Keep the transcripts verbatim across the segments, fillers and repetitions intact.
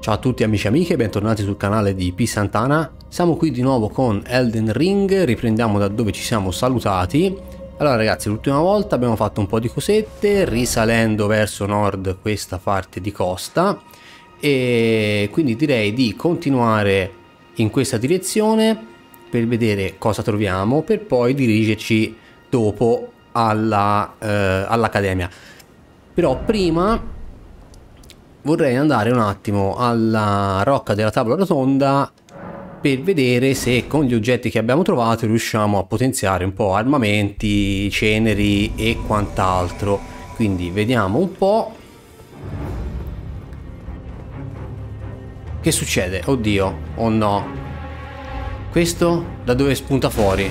Ciao a tutti amici e amiche, bentornati sul canale di P Santana. Siamo qui di nuovo con Elden Ring, riprendiamo da dove ci siamo salutati. Allora ragazzi, l'ultima volta abbiamo fatto un po' di cosette, risalendo verso nord questa parte di costa. E quindi direi di continuare in questa direzione per vedere cosa troviamo, per poi dirigerci dopo alla, eh, all'accademia. Però prima vorrei andare un attimo alla rocca della tavola rotonda per vedere se con gli oggetti che abbiamo trovato riusciamo a potenziare un po' armamenti, ceneri e quant'altro. Quindi vediamo un po' che succede. Oddio, oh no, questo da dove spunta fuori?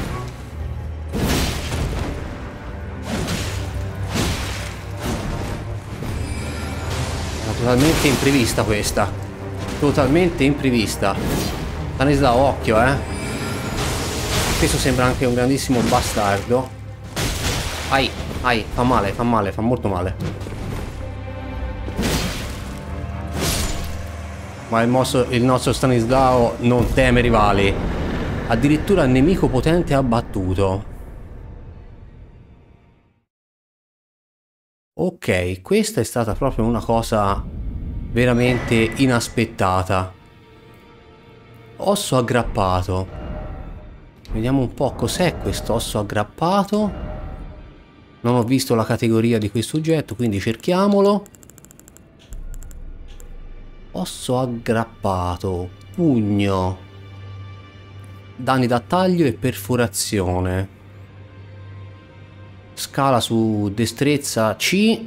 Totalmente imprevista questa. Totalmente imprevista. Stanislao, occhio, eh. Questo sembra anche un grandissimo bastardo. Ai, ai, fa male, fa male, fa molto male. Ma il, mosso, il nostro Stanislao non teme rivali. Addirittura nemico potente abbattuto. Ok, questa è stata proprio una cosa veramente inaspettata. Osso aggrappato. Vediamo un po' cos'è questo osso aggrappato. Non ho visto la categoria di questo oggetto, quindi cerchiamolo. Osso aggrappato. Pugno. Danni da taglio e perforazione. Scala su destrezza C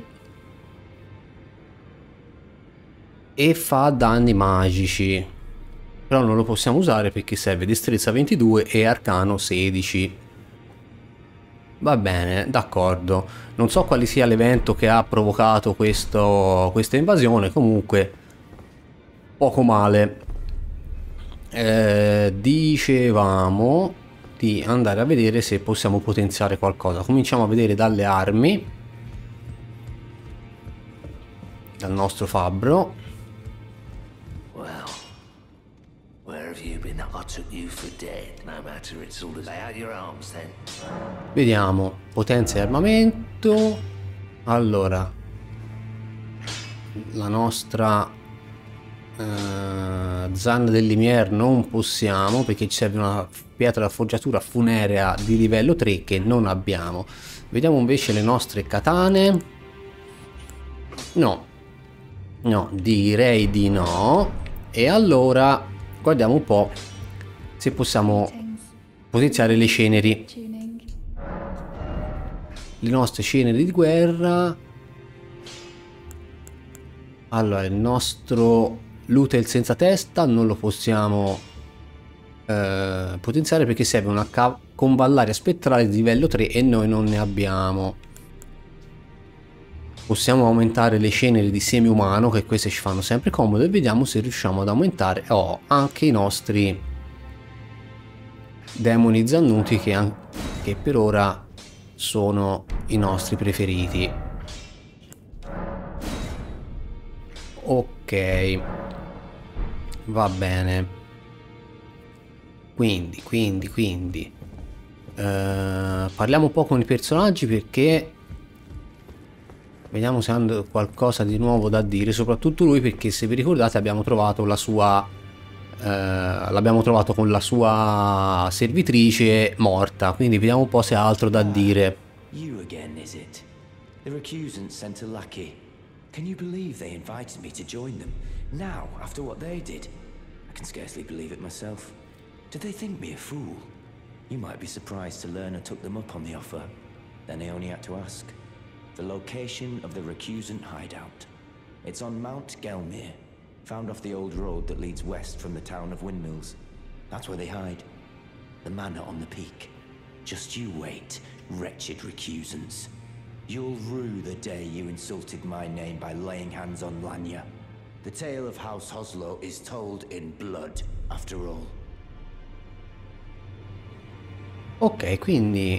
e fa danni magici, però non lo possiamo usare perché serve destrezza ventidue e arcano sedici. Va bene, d'accordo. Non so quale sia l'evento che ha provocato questo, questa invasione, comunque poco male. Eh, dicevamo di andare a vedere se possiamo potenziare qualcosa. Cominciamo a vedere dalle armi, dal nostro fabbro. Vediamo potenza e armamento. Allora, la nostra Uh, zanna del limier non possiamo perché ci serve una pietra da forgiatura funerea di livello tre che non abbiamo. Vediamo invece le nostre katane. No, no, direi di no. E allora guardiamo un po' se possiamo potenziare le ceneri, le nostre ceneri di guerra. Allora, il nostro Lootel senza testa non lo possiamo eh, potenziare perché serve una convallaria spettrale di livello tre e noi non ne abbiamo. Possiamo aumentare le ceneri di semi umano, che queste ci fanno sempre comodo, e vediamo se riusciamo ad aumentare oh, anche i nostri demoni zannuti che, che per ora sono i nostri preferiti. Ok, va bene. Quindi, quindi, quindi eh, parliamo un po' con i personaggi perché vediamo se hanno qualcosa di nuovo da dire, soprattutto lui perché se vi ricordate abbiamo trovato la sua eh, l'abbiamo trovato con la sua servitrice morta, quindi vediamo un po' se ha altro da dire. You again, is it? The recusants sent a lackey. Can you believe they invited me to join them? Now, after what they did? I can scarcely believe it myself. Did they think me a fool? You might be surprised to learn I took them up on the offer. Then I only had to ask. The location of the recusant hideout. It's on Mount Gelmir, found off the old road that leads west from the town of Windmills. That's where they hide. The manor on the peak. Just you wait, wretched recusants. You'll rue the day you insulted my name by laying hands on Lanya. The tale of House Hoslo is told in blood, after all. Ok, quindi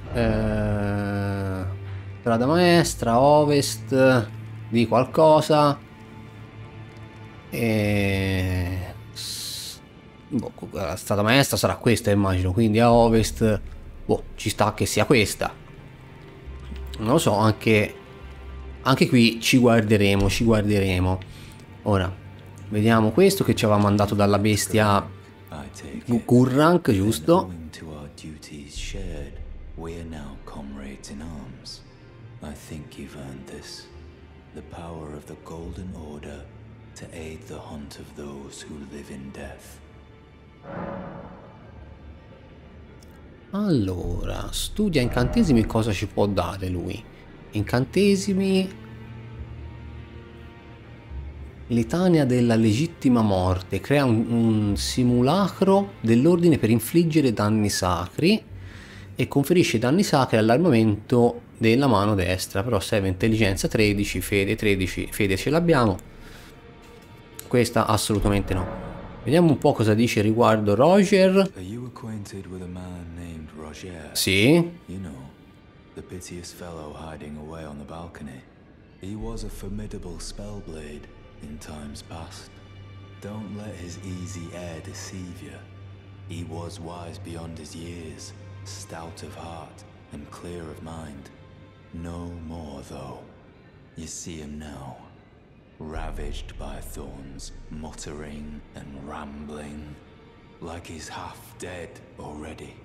eh, strada maestra, ovest di qualcosa. E... boh, la strada maestra sarà questa, immagino, quindi a ovest, boh, ci sta che sia questa. Non lo so, anche, anche qui ci guarderemo, ci guarderemo. Ora, vediamo questo che ci aveva mandato dalla bestia Gurrank, giusto? The power of the Golden Order to aid the hunt of those who live in death. Allora, studia incantesimi, cosa ci può dare lui? Incantesimi. Litania della legittima morte. Crea un, un simulacro dell'ordine per infliggere danni sacri e conferisce danni sacri all'armamento della mano destra. Però serve intelligenza tredici, fede tredici, fede ce l'abbiamo. Questa assolutamente no. Vediamo un po' cosa dice riguardo Roger. Are you acquainted with a man named Roger? Sì. You know, the piteous fellow hiding away on the balcony. He was a formidable spellblade in times past. Don't let his easy air deceive you. He was wise beyond his years, stout of heart and clear of mind. No more, though. You see him now, ravaged by thorns, muttering and rambling, like he's half dead already.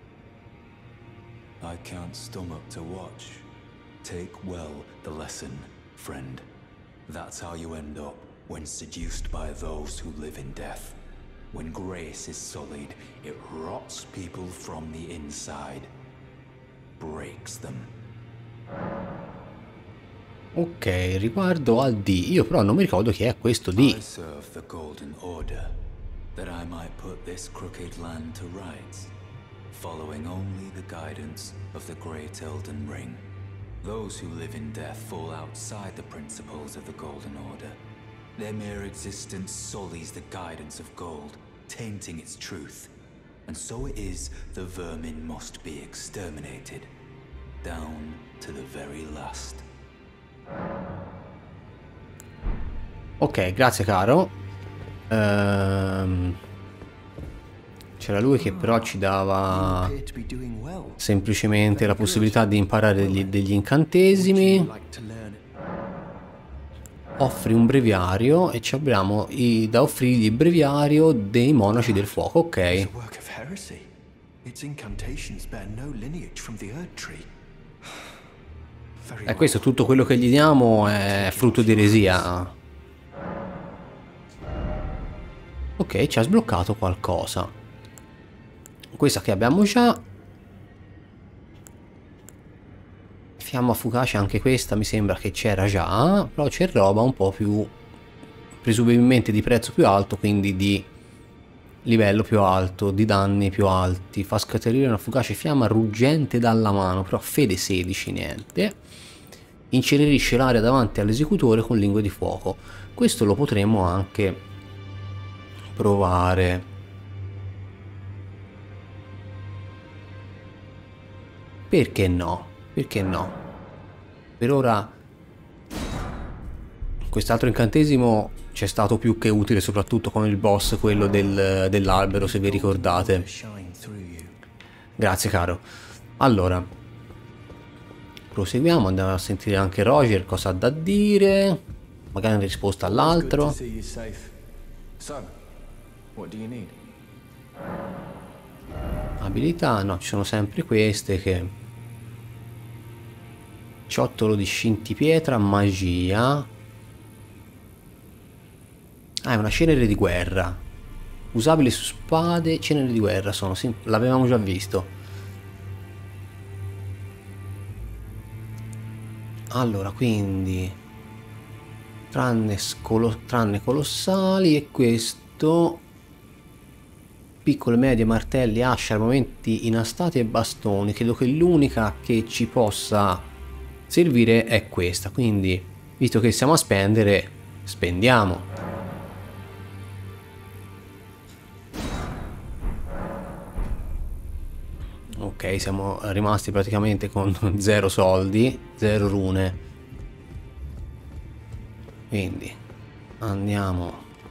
I can't stomach to watch. Take well the lesson, friend. That's how you end up when seduced by those who live in death. When grace is sullied, it rots people from the inside, breaks them. Ok, riguardo al D, io però non mi ricordo chi è questo D. I serve the Golden Order, that I might put this crooked land to rights, following only the guidance of the Great Elden Ring. Those who live in death fall outside the principles of the Golden Order. Their mere existence sullies the guidance of gold, tainting its truth. And so it is the vermin must be exterminated, down to the very last. Ok, grazie caro. Ehm, c'era lui che però ci dava semplicemente la possibilità di imparare degli, degli incantesimi. Offri un breviario e ci abbiamo i, da offrirgli il breviario dei monaci del fuoco. Ok. E questo, tutto quello che gli diamo è frutto di eresia. Ok, ci ha sbloccato qualcosa. Questa che abbiamo già. Fiamma fugace, anche questa mi sembra che c'era già. Però c'è roba un po' più, presumibilmente di prezzo più alto, quindi di livello più alto, di danni più alti. Fa scatenare una fugace fiamma ruggente dalla mano, però fede sedici, niente. Incenerisce l'area davanti all'esecutore con lingue di fuoco. Questo lo potremmo anche provare. Perché no? Perché no? Per ora quest'altro incantesimo ci è stato più che utile, soprattutto con il boss, quello del, dell'albero, se vi ricordate. Grazie caro. Allora, proseguiamo, andiamo a sentire anche Roger cosa ha da dire, magari in risposta all'altro. Abilità, no, ci sono sempre queste che... Ciottolo di scintipietra, magia. Ah, è una cenere di guerra. Usabile su spade, cenere di guerra sono, sì, l'avevamo già visto. Allora, quindi tranne, scolo, tranne colossali, e questo piccole, medie, martelli, asce, armamenti inastati e bastoni. Credo che l'unica che ci possa servire è questa, quindi visto che siamo a spendere, spendiamo. Ok, siamo rimasti praticamente con zero soldi, zero rune, quindi andiamo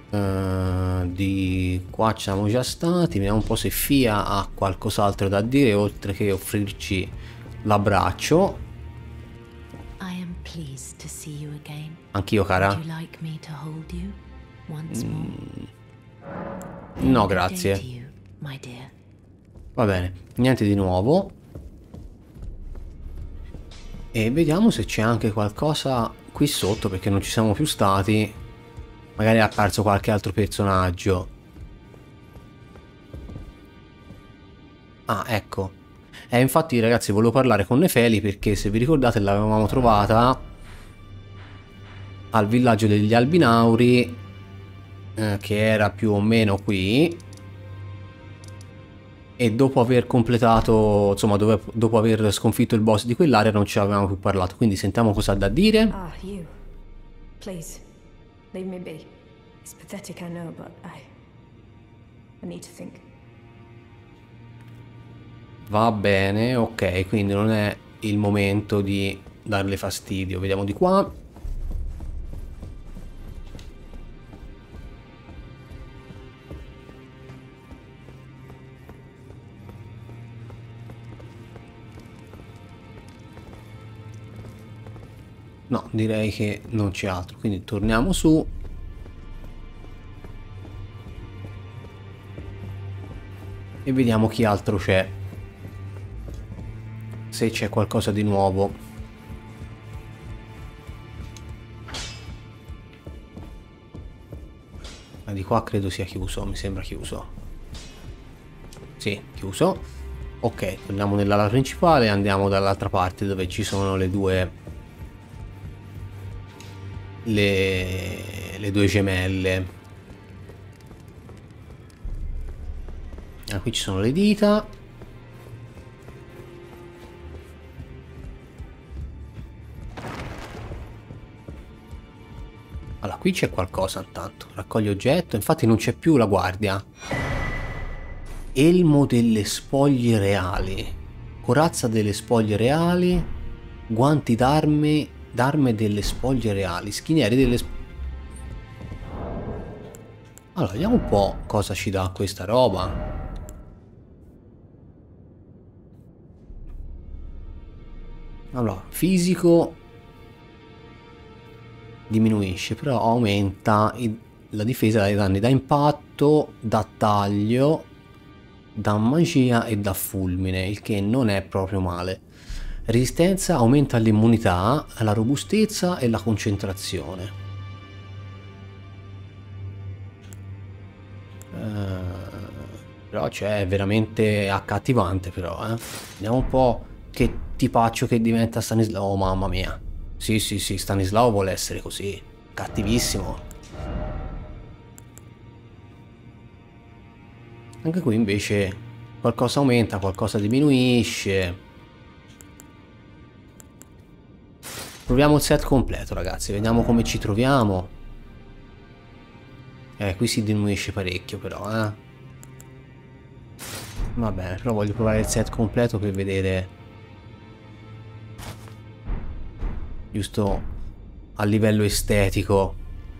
Uh, di qua ci siamo già stati. Vediamo un po' se Fia ha qualcos'altro da dire oltre che offrirci l'abbraccio. Anch'io, cara. Mm. No, grazie. Va bene, niente di nuovo. E vediamo se c'è anche qualcosa qui sotto, perché non ci siamo più stati. Magari è apparso qualche altro personaggio. Ah, ecco. E eh, infatti, ragazzi, volevo parlare con Nefeli perché, se vi ricordate, l'avevamo trovata al villaggio degli Albinauri, eh, che era più o meno qui. E dopo aver completato, insomma, dove, dopo aver sconfitto il boss di quell'area, non ci avevamo più parlato. Quindi sentiamo cosa ha da dire. Ah, you. Please. Leave me be. It's pathetic, I know, but I... I need to think. Va bene, ok, quindi non è il momento di darle fastidio. Vediamo di qua. No, direi che non c'è altro, quindi torniamo su. E vediamo chi altro c'è. Se c'è qualcosa di nuovo. Ma di qua credo sia chiuso, mi sembra chiuso. Sì, chiuso. Ok, torniamo nell'ala principale e andiamo dall'altra parte dove ci sono le due... Le, le due gemelle. Ah, qui ci sono le dita. Allora, qui c'è qualcosa intanto. Raccogli oggetto. Infatti non c'è più la guardia. Elmo delle spoglie reali. Corazza delle spoglie reali. Guanti d'arme d'arme delle spoglie reali. Schinieri delle spoglie. Allora, vediamo un po' cosa ci dà questa roba. Allora, fisico diminuisce, però aumenta i, la difesa dai danni da impatto, da taglio, da magia e da fulmine, il che non è proprio male. Resistenza aumenta l'immunità, la robustezza e la concentrazione. Uh, però c'è, è veramente accattivante però, eh. Vediamo un po' che tipaccio che diventa Stanislao. Oh, mamma mia. Sì, sì, sì, Stanislao vuole essere così. Cattivissimo. Anche qui invece qualcosa aumenta, qualcosa diminuisce. Proviamo il set completo, ragazzi. Vediamo come ci troviamo. Eh, qui si diminuisce parecchio però, eh. Va bene, però voglio provare il set completo per vedere... Giusto a livello estetico.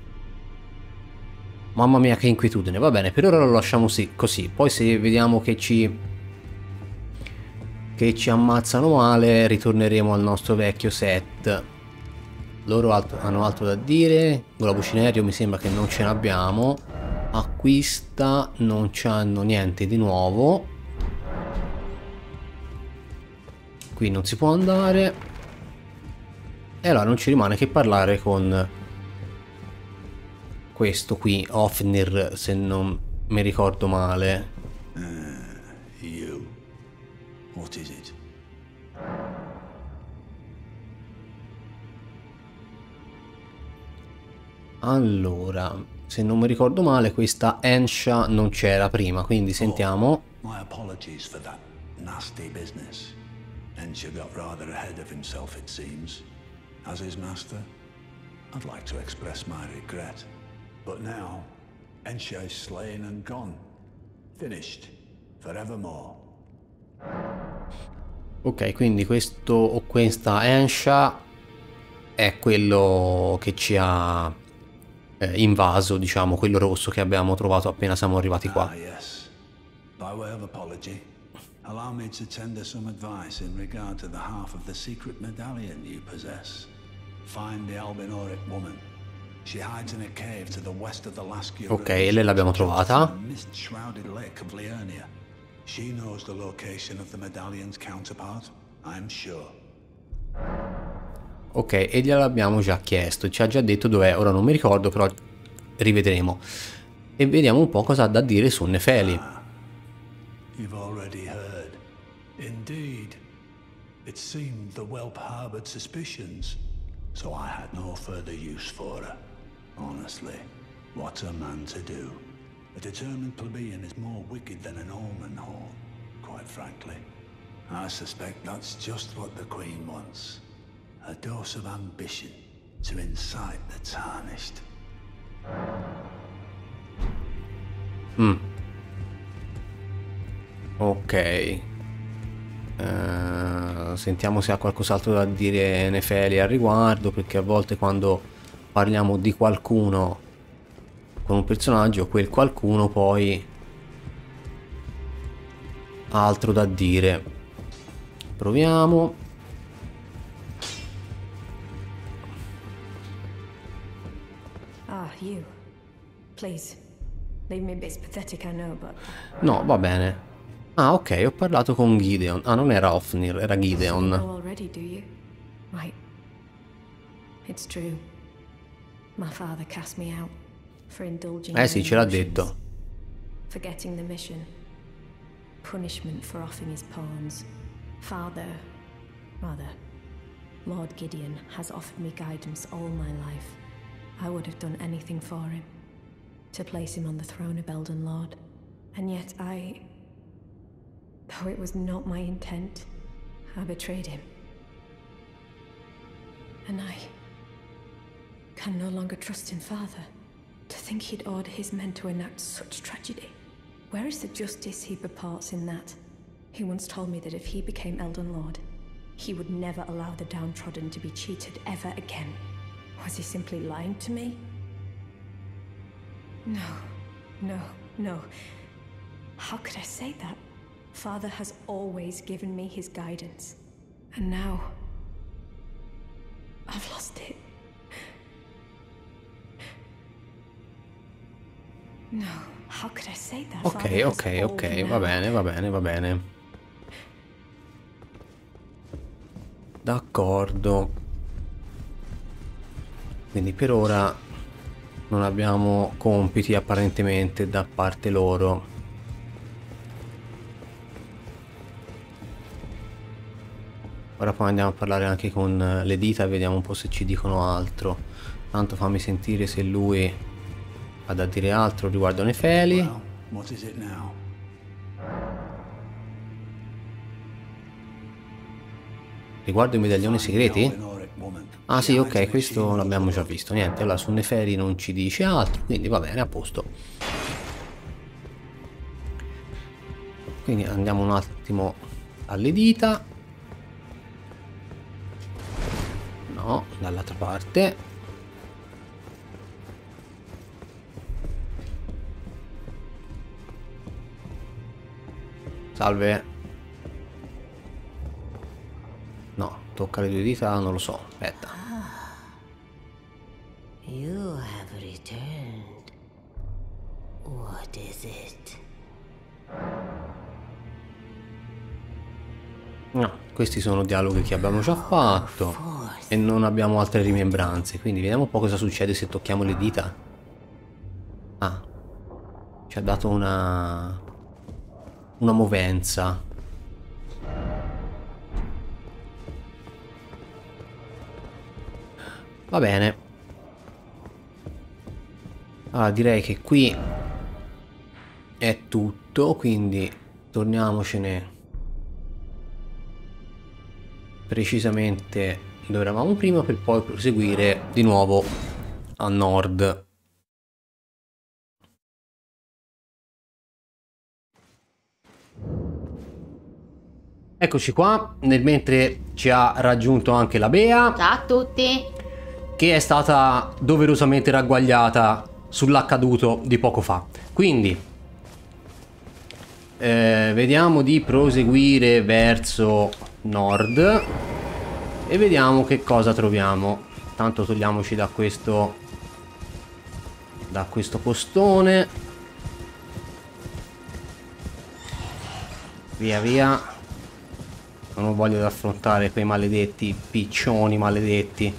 Mamma mia che inquietudine. Va bene, per ora lo lasciamo così. Poi se vediamo che ci Che ci ammazzano male, ritorneremo al nostro vecchio set. Loro altro, hanno altro da dire. Globo cinerio mi sembra che non ce n'abbiamo. Acquista, non c'hanno niente di nuovo. Qui non si può andare. E allora non ci rimane che parlare con questo qui, Ofnir, se non mi ricordo male. Uh, you. What is it? Allora, se non mi ricordo male, questa Ensha non c'era prima, quindi sentiamo. Oh, my apologies for that nasty business. Ensha got rather ahead of himself, it seems. As his master, I'd like to express my regret. But now, Ensha is slain and gone. Finished. Forevermore. Ok, quindi questo o questa Ensha è quello che ci ha eh, invaso, diciamo, quello rosso che abbiamo trovato appena siamo arrivati qua. Ah, yes. By way of apology, allow me to tender some advice in regard to the half of the secret medallion you possess. Find the Albinoric woman. She hides in a cave to the west of the Lascia. Ok, e lei l'abbiamo trovata. Mist-shrouded lake of Liurnia. She knows the location of the medallion's counterpart, I'm sure. Ok, e gliel'abbiamo già chiesto, ci ha già detto dov'è, ora non mi ricordo, però rivedremo. E vediamo un po' cosa ha da dire su Nefeli. Ah, you've already heard. Indeed. It seemed the whelp harbored suspicions, so I had no further use for her. Honestly, what's a man to do? A determined plebeian is more wicked than an omen horn, quite frankly. I suspect that's just what the Queen wants. A dose of ambition to incite the tarnished. Mm. Ok. Uh, sentiamo se ha qualcos'altro da dire Nefeli al riguardo, perché a volte quando parliamo di qualcuno con un personaggio, quel qualcuno poi ha altro da dire. Proviamo. Ah, you. Please. Leave me be. It's pathetic, I know, but... No, va bene. Ah, ok, ho parlato con Gideon. Ah, non era Ofnir, era Gideon. You know already, do you? Right. It's true. My father cast me out for indulging. Eh sì, in ce l'ha emotions, detto. Forgetting the mission. Punishment for offing his pawns. Father, rather, Lord Gideon has offered me guidance all my life. I would have done anything for him, to place him on the throne of Elden Lord. And yet I... Though it was not my intent, I betrayed him. And I can no longer trust in Father. To think he'd order his men to enact such tragedy. Where is the justice he purports in that? He once told me that if he became Elden Lord, he would never allow the downtrodden to be cheated ever again. Was he simply lying to me? No, no, no. How could I say that? Father has always given me his guidance. And now... I've lost it. No, how could I say that? Ok, ok, ok, va bene, va bene, va bene. D'accordo. Quindi per ora non abbiamo compiti apparentemente da parte loro. Ora poi andiamo a parlare anche con le dita e vediamo un po' se ci dicono altro. Tanto fammi sentire se lui ha da dire altro riguardo Nefeli. Well, what is it now? Riguardo i medaglioni segreti? Ah sì, ok, questo l'abbiamo già visto. Niente, allora su Nefeli non ci dice altro, quindi va bene, a posto. Quindi andiamo un attimo alle dita. No, dall'altra parte. Salve. No, tocca le due dita, non lo so. Aspetta. You have returned. What is it? No, questi sono dialoghi che abbiamo già fatto e non abbiamo altre rimembranze, quindi vediamo un po' cosa succede se tocchiamo le dita. Ah, ci ha dato una una movenza. Va bene. Allora direi che qui è tutto, quindi torniamocene precisamente dove eravamo prima per poi proseguire di nuovo a nord. Eccoci qua, nel mentre ci ha raggiunto anche la Bea. Ciao a tutti. che è stata doverosamente ragguagliata sull'accaduto di poco fa. Quindi eh, vediamo di proseguire verso nord e vediamo che cosa troviamo. Tanto togliamoci da questo da questo postone, via via. Non ho voglia di affrontare quei maledetti piccioni maledetti.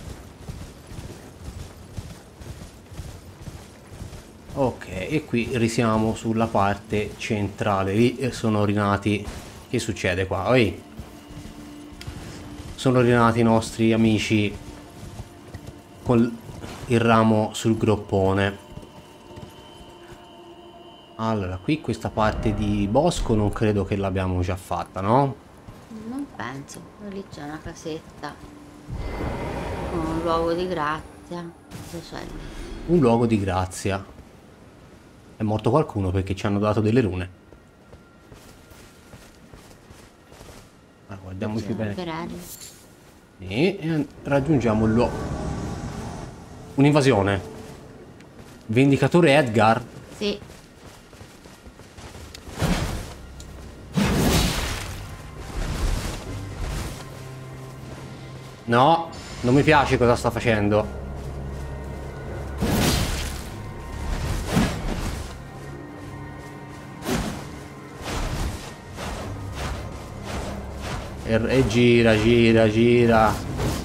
Ok, e qui risiamo sulla parte centrale. Lì sono rinati. Che succede qua? Oi. Sono rinati i nostri amici con il ramo sul groppone. Allora, qui questa parte di bosco non credo che l'abbiamo già fatta, no? Non penso. Lì c'è una casetta con un luogo di grazia. Cosa c'è lì? Un luogo di grazia. È morto qualcuno perché ci hanno dato delle rune. Allora, guardiamoci bene. E raggiungiamo il luogo. Un'invasione. Vendicatore Edgar. Sì. No, non mi piace cosa sta facendo. E, e gira, gira, gira.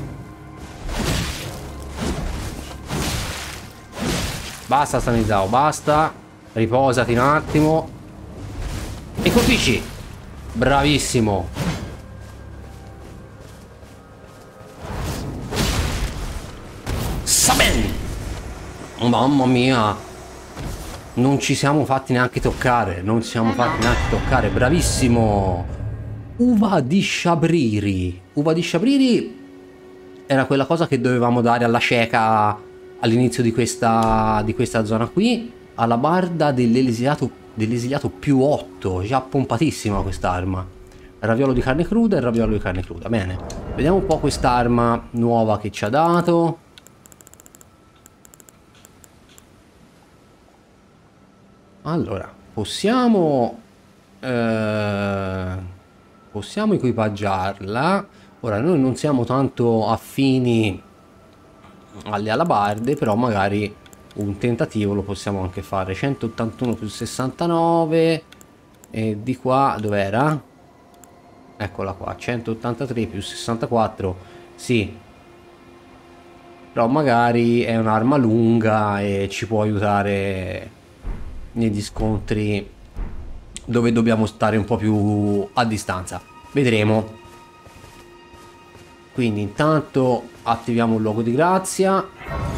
Basta Stanislao, basta. Riposati un attimo. E colpisci. Bravissimo. Saben. Mamma mia. Non ci siamo fatti neanche toccare. Non ci siamo eh fatti no. neanche toccare. Bravissimo. Uva di Shabriri. Uva di Shabriri era quella cosa che dovevamo dare alla cieca all'inizio di questa, di questa zona qui. Alla barda dell'esiliato dell'esiliato più otto. Già pompatissima quest'arma. Raviolo di carne cruda e raviolo di carne cruda. Bene. Vediamo un po' quest'arma nuova che ci ha dato. Allora, possiamo... Eh... Possiamo equipaggiarla. Ora noi non siamo tanto affini alle alabarde, però magari un tentativo lo possiamo anche fare. Centottantuno più sessantanove. E di qua dov'era? Eccola qua, centottantatré più sessantaquattro. Sì, però magari è un'arma lunga e ci può aiutare negli scontri dove dobbiamo stare un po' più a distanza. Vedremo. Quindi intanto attiviamo il luogo di grazia.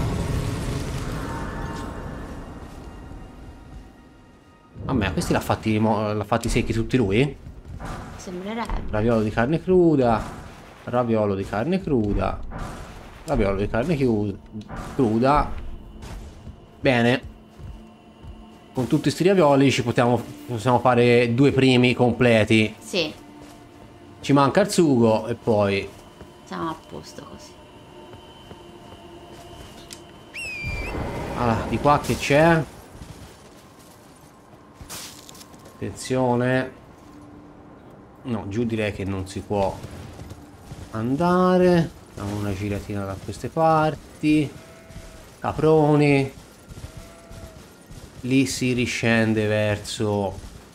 A me questi l'ha fatti, l'ha fatti secchi tutti lui? Sembrerebbe. Raviolo di carne cruda. Raviolo di carne cruda. Raviolo di carne cruda. Bene. Con tutti sti ravioli ci possiamo, possiamo fare due primi completi. Sì. Ci manca il sugo e poi Siamo a posto così. allora, di qua che c'è? Attenzione. No, giù direi che non si può andare. Diamo una giratina da queste parti. Caproni. Lì si riscende verso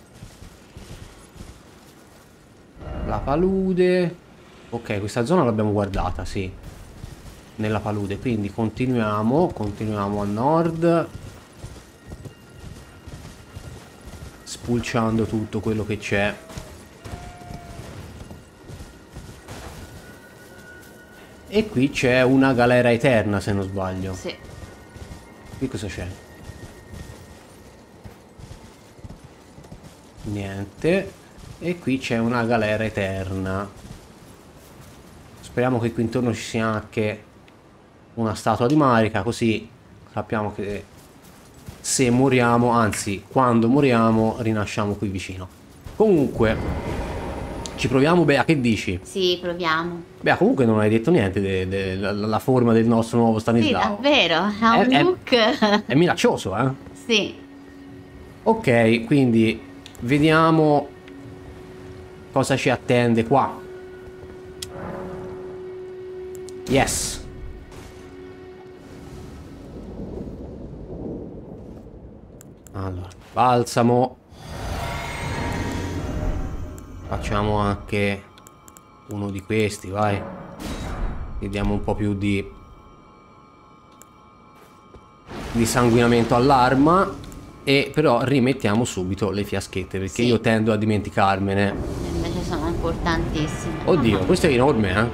la palude. Ok, questa zona l'abbiamo guardata, sì, nella palude, quindi continuiamo, continuiamo a nord, spulciando tutto quello che c'è. E qui c'è una galera eterna, se non sbaglio. Sì. Qui cosa c'è? Niente. E qui c'è una galera eterna. Speriamo che qui intorno ci sia anche una statua di Marika, così sappiamo che se moriamo, anzi quando moriamo, rinasciamo qui vicino. Comunque Ci proviamo, Bea, che dici? Sì, proviamo. Bea, comunque non hai detto niente della forma del nostro nuovo Sì, Stanislao. davvero, ha un È- è- look. È minaccioso, eh? Sì. Ok, quindi vediamo cosa ci attende qua. Yes. Allora, balsamo. Facciamo anche uno di questi, vai. Vediamo un po' più di di sanguinamento all'arma. E però rimettiamo subito le fiaschette, perché Sì. io tendo a dimenticarmene. Invece sono importantissime. Oddio, Mamma. questo è enorme, eh.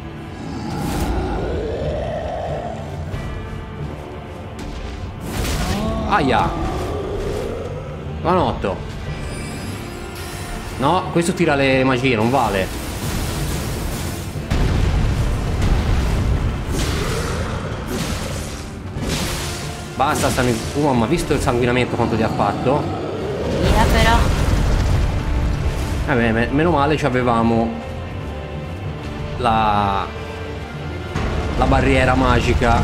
Aia. Manotto. No, questo tira le magie, non vale. Basta, stanno... Oh mamma, visto il sanguinamento quanto ti ha fatto? Via però. Vabbè, me- meno male ci avevamo la... la barriera magica.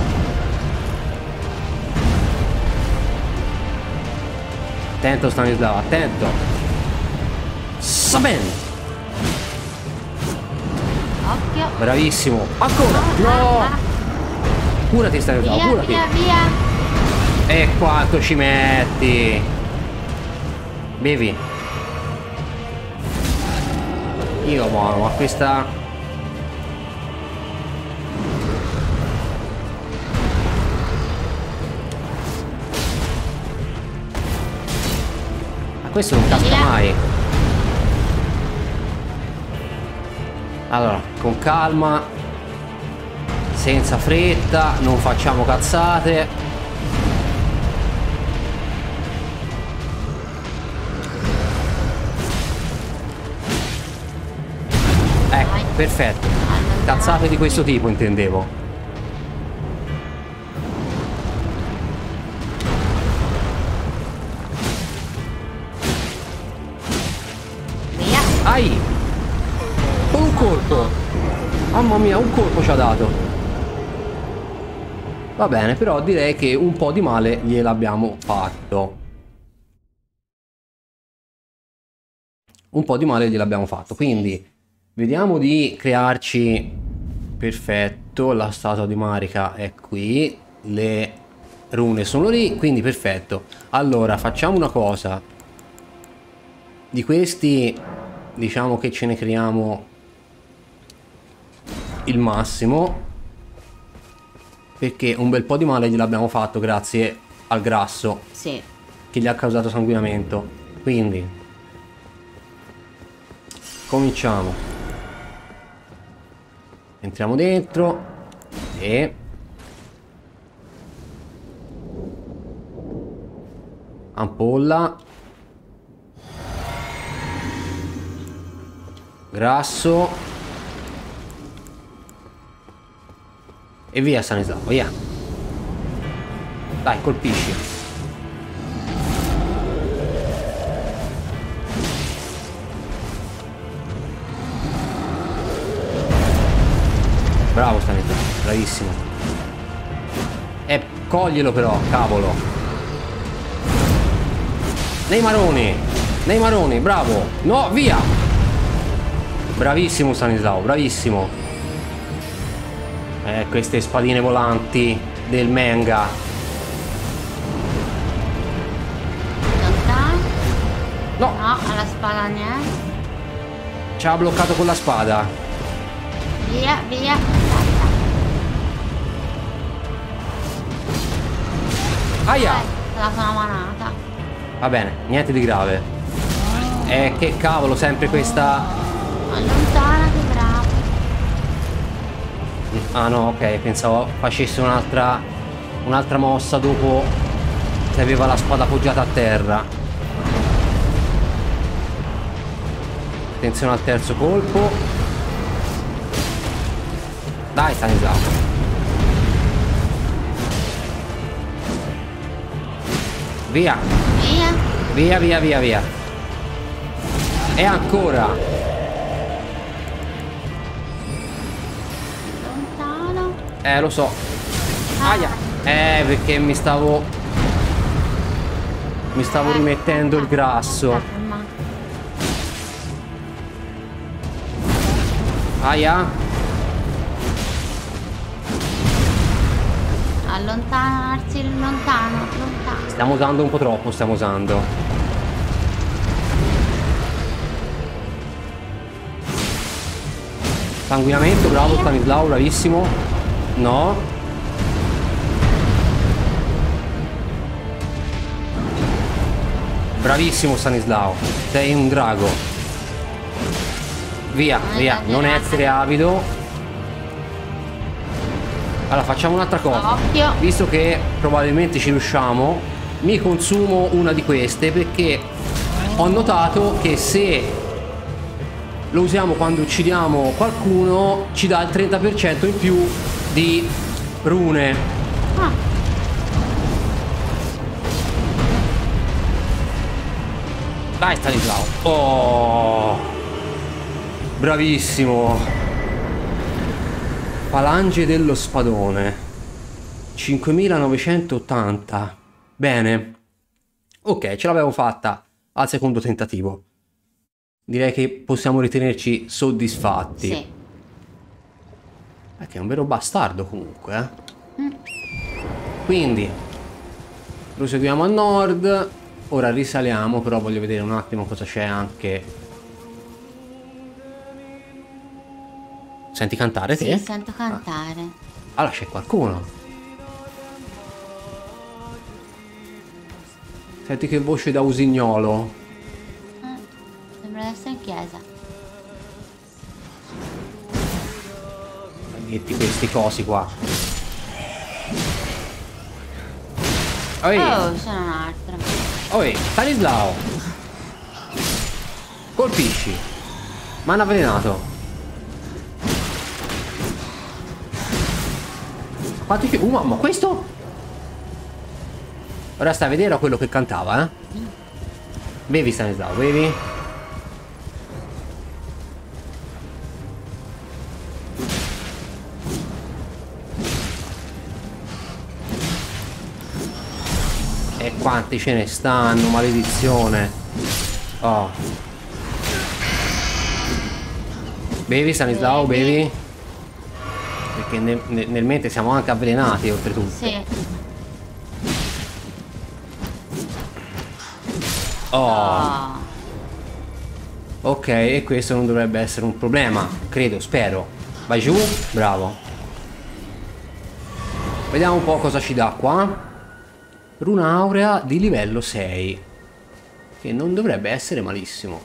Attento Stanislao, attento. Saben. Occhio. Bravissimo. Ancora. No. Curati Stanislao, Via, curati. via, via. E quanto ci metti? Bevi. Io buono, ma questa... Ma questo non casca mai. Allora, con calma, senza fretta, non facciamo cazzate. Ecco, perfetto. Cazzate di questo tipo intendevo. Via. Ai! Un colpo! Mamma mia, un colpo ci ha dato. Va bene, però direi che un po' di male gliel'abbiamo fatto. Un po' di male gliel'abbiamo fatto, quindi vediamo di crearci... Perfetto, la statua di Marika è qui, le rune sono lì, quindi perfetto. Allora, facciamo una cosa. Di questi, diciamo che ce ne creiamo il massimo, perché un bel po' di male gliel'abbiamo fatto grazie al grasso Sì. che gli ha causato sanguinamento. Quindi cominciamo. Entriamo dentro e ampolla, grasso e via Stanislao, via. Dai, colpisci. Bravo Stanislao, bravissimo. E coglielo però, cavolo. Nei maroni, nei maroni, bravo. No, via. Bravissimo Stanislao, bravissimo. Eh, queste spadine volanti del manga. Lontano. No, No, alla spada niente. ci ha bloccato con la spada. Via, via. Aia. Te la sono manata. Va bene, niente di grave. Eh, che cavolo, sempre questa... Allontanati, bravo. Ah no, ok, pensavo facesse un'altra un'altra mossa dopo che aveva la spada appoggiata a terra. Attenzione al terzo colpo. Dai Stanislao. Via. Via. Via, via, via, via. E ancora. Eh, lo so. Aia. Eh, perché mi stavo... Mi stavo rimettendo il grasso. Aia. Allontanarsi, lontano, lontano. Stiamo usando un po' troppo, stiamo usando. Sanguinamento, bravo Stanislao, bravissimo. No. Bravissimo Stanislao, sei un drago. Via, via, non essere avido. Allora facciamo un'altra cosa. Occhio. Visto che probabilmente ci riusciamo, mi consumo una di queste perché ho notato che se lo usiamo quando uccidiamo qualcuno ci dà il trenta per cento in più di rune. Ah. Dai Stanislao. Oh, bravissimo. Falange dello spadone. cinquemilanovecentottanta. Bene. Ok, ce l'avevo fatta al secondo tentativo. Direi che possiamo ritenerci soddisfatti. Sì. È che è un vero bastardo comunque, eh. Mm. Quindi proseguiamo a nord. Ora risaliamo, però voglio vedere un attimo cosa c'è anche. Senti cantare te? Sì, sento cantare. Ah. Allora c'è qualcuno. Senti che voce da usignolo. Eh, sembra di essere in chiesa. Metti questi cosi qua. Oi, Oh, c'è un altro. oi, Stanislao. Colpisci. M'hanno avvelenato. Quanti più? Uh, mamma, questo? Ora stai a vedere a quello che cantava, eh? Bevi Stanislao, bevi. E quanti ce ne stanno, maledizione. Oh. Bevi Stanislao, bevi. Perché nel, nel, nel mente siamo anche avvelenati oltretutto. Sì. Oh. Oh. Ok, e questo non dovrebbe essere un problema, credo, spero. Vai giù, bravo. Vediamo un po' cosa ci dà qua. Runa aurea di livello sei, che non dovrebbe essere malissimo.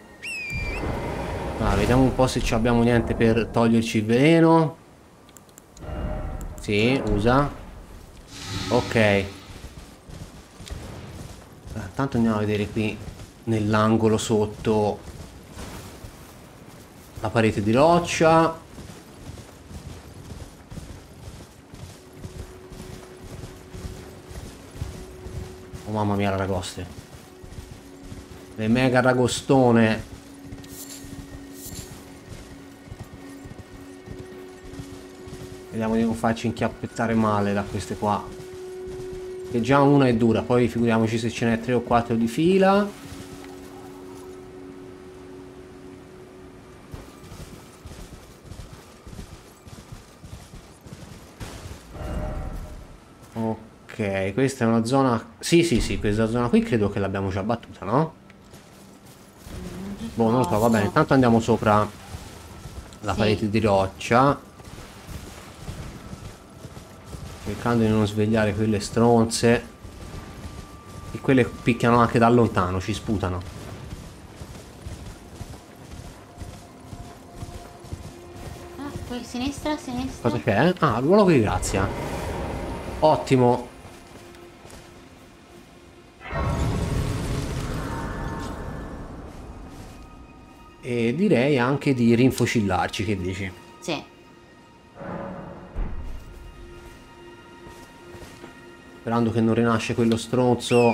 Ah, vediamo un po' se ci abbiamo niente per toglierci il veleno. Sì, usa. Ok. Tanto andiamo a vedere qui nell'angolo sotto la parete di roccia. Oh mamma mia, la ragoste. Le mega ragostone. Vediamo di non farci inchiappettare male da queste qua. Che già una è dura, poi figuriamoci se ce n'è tre o quattro di fila. Ok, questa è una zona... Sì, sì, sì, questa zona qui credo che l'abbiamo già battuta, no? Boh, non lo so, va bene. Intanto andiamo sopra la Sì. parete di roccia, cercando di non svegliare quelle stronze. E quelle picchiano anche da lontano, ci sputano. Ah, qui sinistra, sinistra. Cosa c'è? Ah, luogo di grazia. Ottimo. E direi anche di rinfocillarci, che dici? Sì. Sperando che non rinasce quello stronzo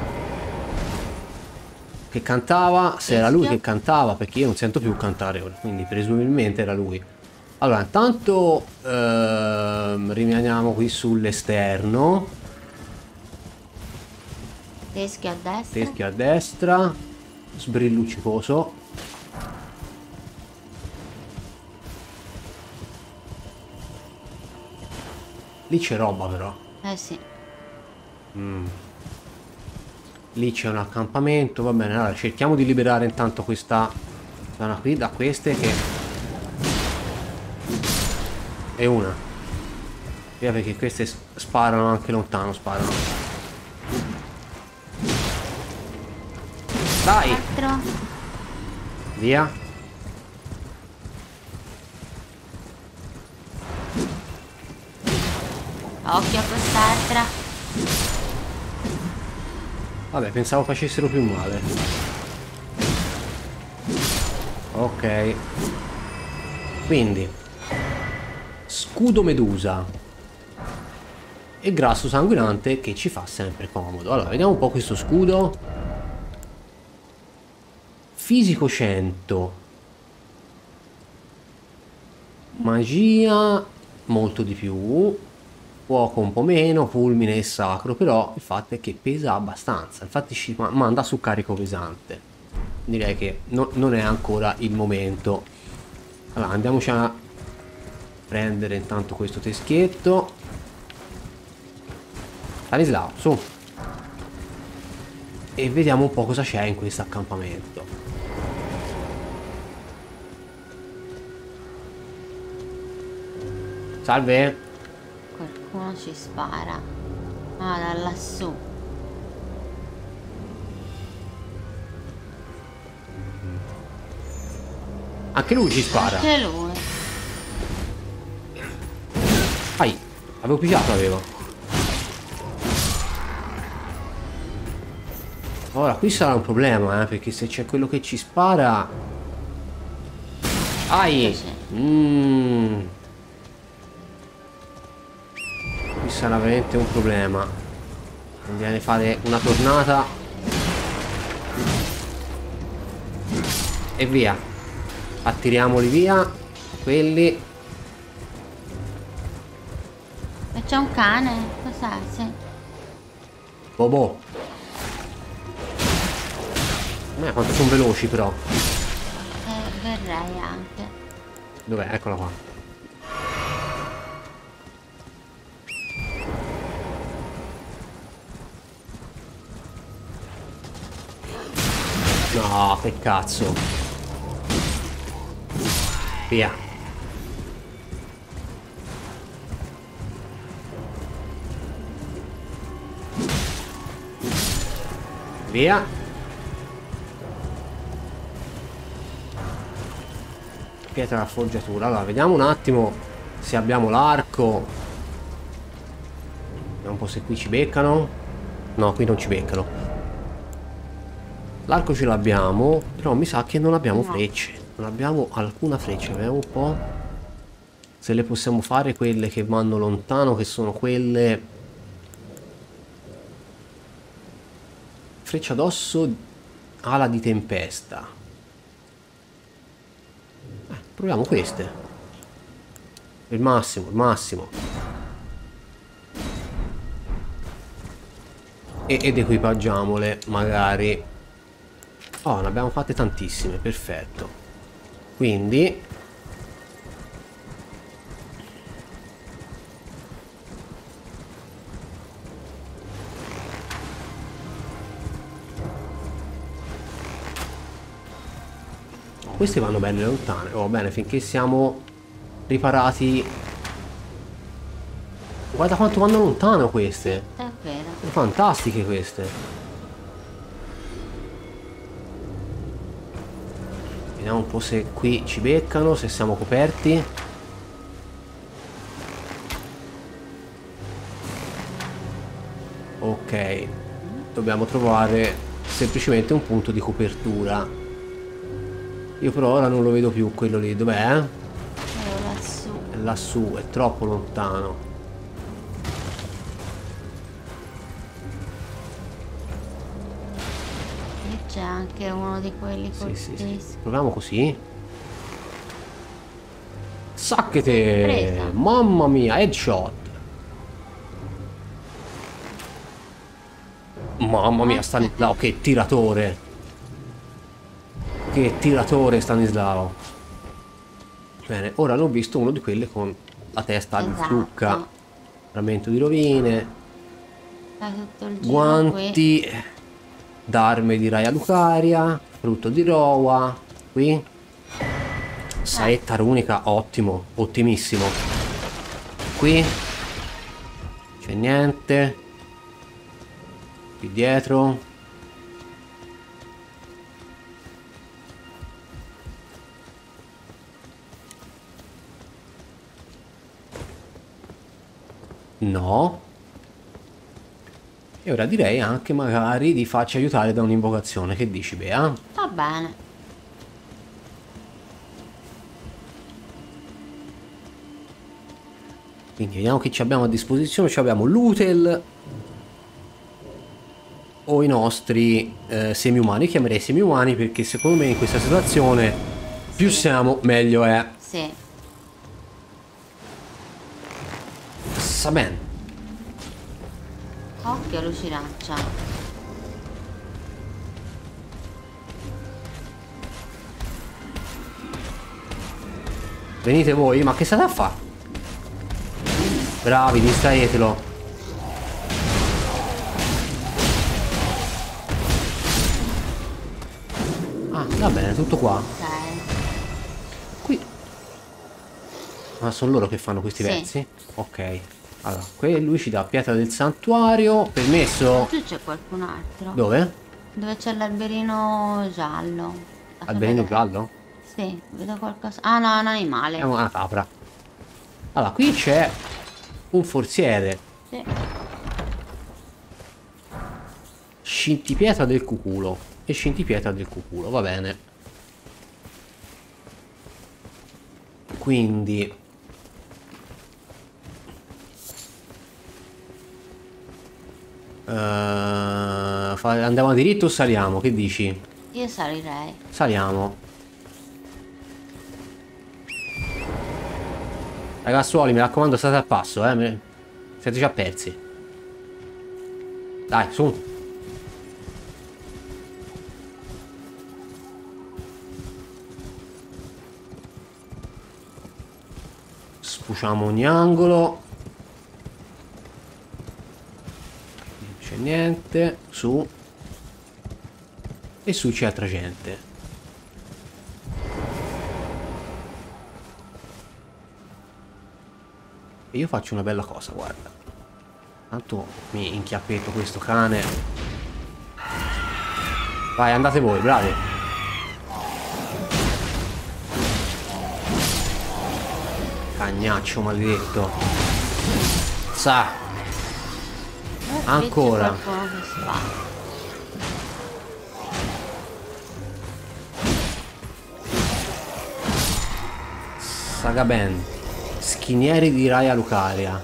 che cantava. Se era lui che cantava, perché io non sento più cantare ora, quindi presumibilmente era lui. Allora, intanto ehm, rimaniamo qui sull'esterno. Teschio a destra. Teschio a destra. Sbrilluccicoso. Lì c'è roba però. Eh sì. Mm. Lì c'è un accampamento, va bene, allora cerchiamo di liberare intanto questa zona qui da queste che... è una. Via, perché queste sparano anche lontano, sparano. Dai! Altro. Via. Occhio a quest'altra. Vabbè, pensavo facessero più male. Ok. Quindi scudo medusa e grasso sanguinante che ci fa sempre comodo. Allora, vediamo un po' questo scudo. Fisico cento. Magia molto di più. Fuoco un po' meno, fulmine e sacro, però il fatto è che pesa abbastanza, infatti ci manda su carico pesante. Direi che no, non è ancora il momento. Allora, andiamoci a prendere intanto questo teschietto. Stanislao, su. E vediamo un po' cosa c'è in questo accampamento. Salve. Qualcuno ci spara. Ah, da lassù. Anche lui ci spara. Anche lui. Ai, avevo pigiato, avevo. Ora, qui sarà un problema, eh, perché se c'è quello che ci spara... Ai! Mmm... Qui sarà veramente un problema. Andiamo a fare una tornata. E via. Attiriamoli via. Quelli. E c'è un cane. Cos'è? Sì. Bobo. Eh, quanto sono veloci però. E verrei anche. Dov'è? Eccola qua. No, che cazzo. Via. Via. Pietra da forgiatura. Allora, vediamo un attimo se abbiamo l'arco. Vediamo un po' se qui ci beccano. No, qui non ci beccano. L'arco ce l'abbiamo, però mi sa che non abbiamo No. frecce. Non abbiamo alcuna freccia. Vediamo un po' se le possiamo fare quelle che vanno lontano, che sono quelle... Freccia d'osso, ala di tempesta. Eh, proviamo queste. Il massimo, il massimo. E, ed equipaggiamole, magari. Oh, ne abbiamo fatte tantissime, perfetto. Quindi queste vanno belle lontane. Oh, bene, finché siamo riparati. Guarda quanto vanno lontano queste. È vero. Sono fantastiche queste. Vediamo un po' se qui ci beccano, se siamo coperti. Ok. Dobbiamo trovare semplicemente un punto di copertura. Io però ora non lo vedo più quello lì. Dov'è? Quello lassù. È lassù, è troppo lontano. C'è anche uno di quelli col Sì, sì, sì. disco. Proviamo così. Sacchete! Presa. Mamma mia, headshot! Mamma mia, Stanislao, che tiratore! Che tiratore Stanislao! Bene, ora l'ho visto uno di quelle con la testa di Esatto. zucca, frammento di rovine, Fai tutto il giro qui. guanti d'arme di Raya Lucaria, frutto di Rowa, qui saetta runica, ottimo, ottimissimo. Qui c'è niente, qui dietro no. E ora direi anche magari di farci aiutare da un'invocazione. Che dici, Bea? Va bene. Quindi vediamo chi ci abbiamo a disposizione. Ci abbiamo Lutel o i nostri eh, semi-umani. Chiamerei semi-umani perché secondo me in questa situazione più siamo meglio è. Sì. Sta bene. Occhio lucidaccia. Venite voi, ma che state a fare? Bravi, distraetelo. Ah, va bene, tutto qua. Ok. Qui. Ma sono loro che fanno questi Sì. pezzi? Ok. Allora, qui lui ci dà pietra del santuario. Permesso. Qui c'è qualcun altro. Dove? Dove c'è l'alberino giallo. Lascia Alberino vedere. giallo? Sì, vedo qualcosa. Ah no, è un animale. È una capra. Allora, qui c'è un forziere. Sì. Scintipietra del cuculo. E scintipietra del cuculo, va bene. Quindi uh, andiamo a diritto o saliamo? Che dici? Io salirei. Saliamo. Ragazzuoli, mi raccomando, state al passo, eh. Me- Siete già persi. Dai, su. Spuciamo ogni angolo. Non c'è niente. Su. E su c'è altra gente. E io faccio una bella cosa, guarda. Tanto mi inchiappetto questo cane. Vai, andate voi, bravi. Cagnaccio maledetto. Sa. Ancora. Qui c'è qualcuno che spara. Sagaben. Schinieri di Raya Lucaria.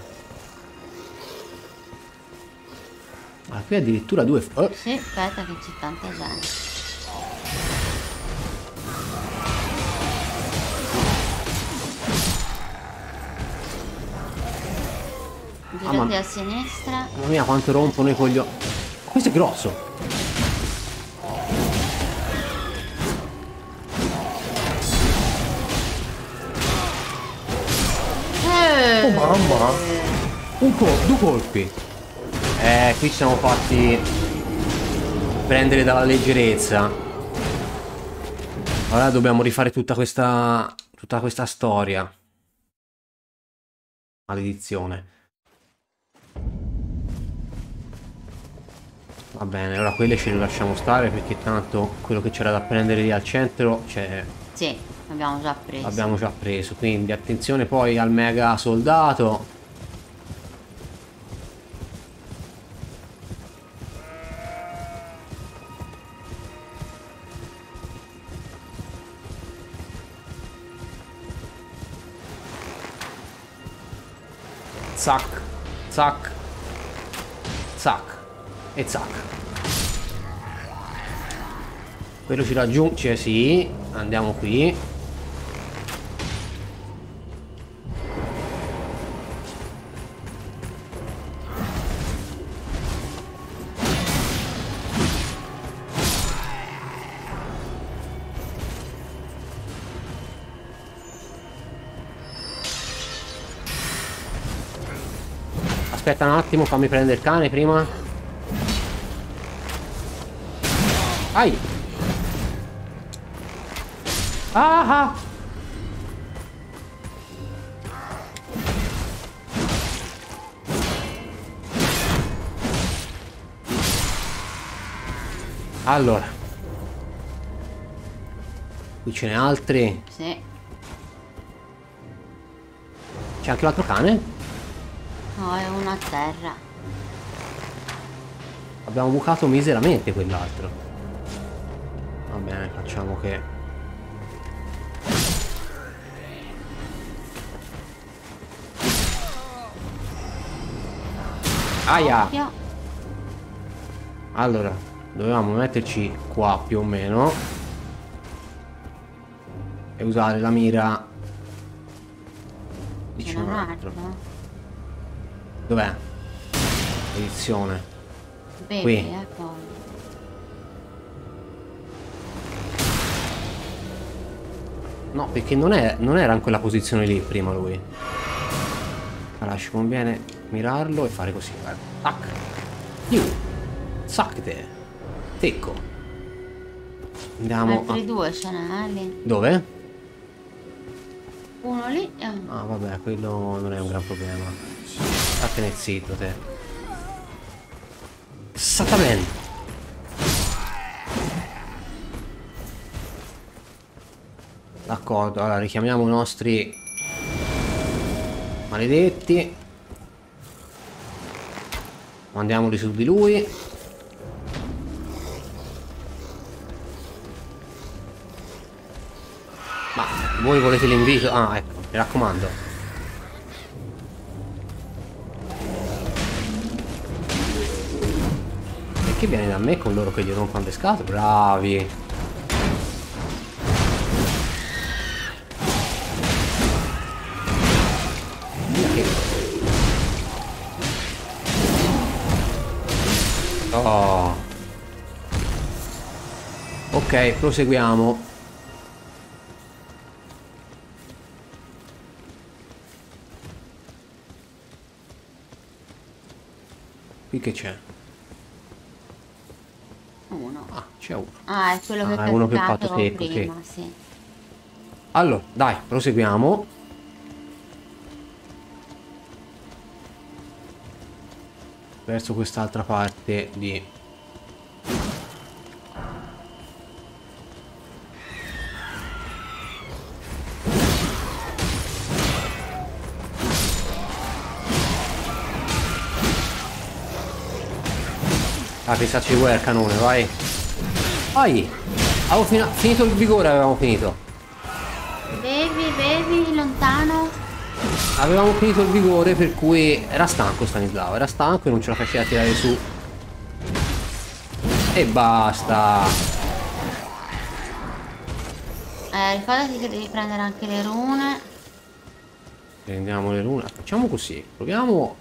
Ah, qui addirittura due. Oh. Sì, aspetta che c'è tanta gente. Girati ma- a sinistra. Mamma mia, quanto rompono i coglioni. Questo è grosso. Eh, Oh mamma. Un colpo, due colpi. Eh, qui ci siamo fatti prendere dalla leggerezza. Ora dobbiamo rifare tutta questa tutta questa storia. Maledizione. Va bene, ora quelle ce le lasciamo stare perché tanto quello che c'era da prendere lì al centro c'è. sì, abbiamo già preso. Abbiamo già preso, quindi attenzione poi al mega soldato. Zac, zac, zac e zac. Quello ci raggiunge, sì, andiamo qui. Aspetta un attimo, fammi prendere il cane prima. Ai! Ah ah! Allora, qui ce n'è altri. Sì. C'è anche l'altro cane? No, è uno a terra. Abbiamo bucato miseramente quell'altro. Va bene, facciamo che... Aia! Occhio. Allora, dovevamo metterci qua più o meno e usare la mira Ce di n'è un un altro. altro. Dov'è? Edizione. Vedi, Qui. eh, poi. No, perché non, è, non era in quella posizione lì prima lui. Allora ci conviene mirarlo e fare così. Guarda. Tac. Io. Sacte. Tecco. Andiamo Altri a... due ce n'è lì. Dove? Uno lì e uno. Ah vabbè, quello non è un gran problema. Statene zitto te. Esattamente. D'accordo, allora richiamiamo i nostri maledetti. Mandiamoli su di lui. Ma voi volete l'invito? Ah, ecco, mi raccomando. Perché viene da me con loro che gli rompono le scatole? Bravi. Oh. Ok, proseguiamo. Qui che c'è? Uno. Ah, c'è uno. Ah, è quello che Ah, è uno che ho pescato fatto secco, prima, sì. sì. Allora, dai, proseguiamo. Verso quest'altra parte di... Ah, pensarci vuoi al canone, vai. Vai! Avevo fina- finito il vigore, avevamo finito. Bevi, bevi, lontano. Avevamo finito il vigore, per cui era stanco Stanislao, era stanco e non ce la faceva tirare su. E basta. Eh, ricordati che devi prendere anche le rune. Prendiamo le rune. Facciamo così. Proviamo.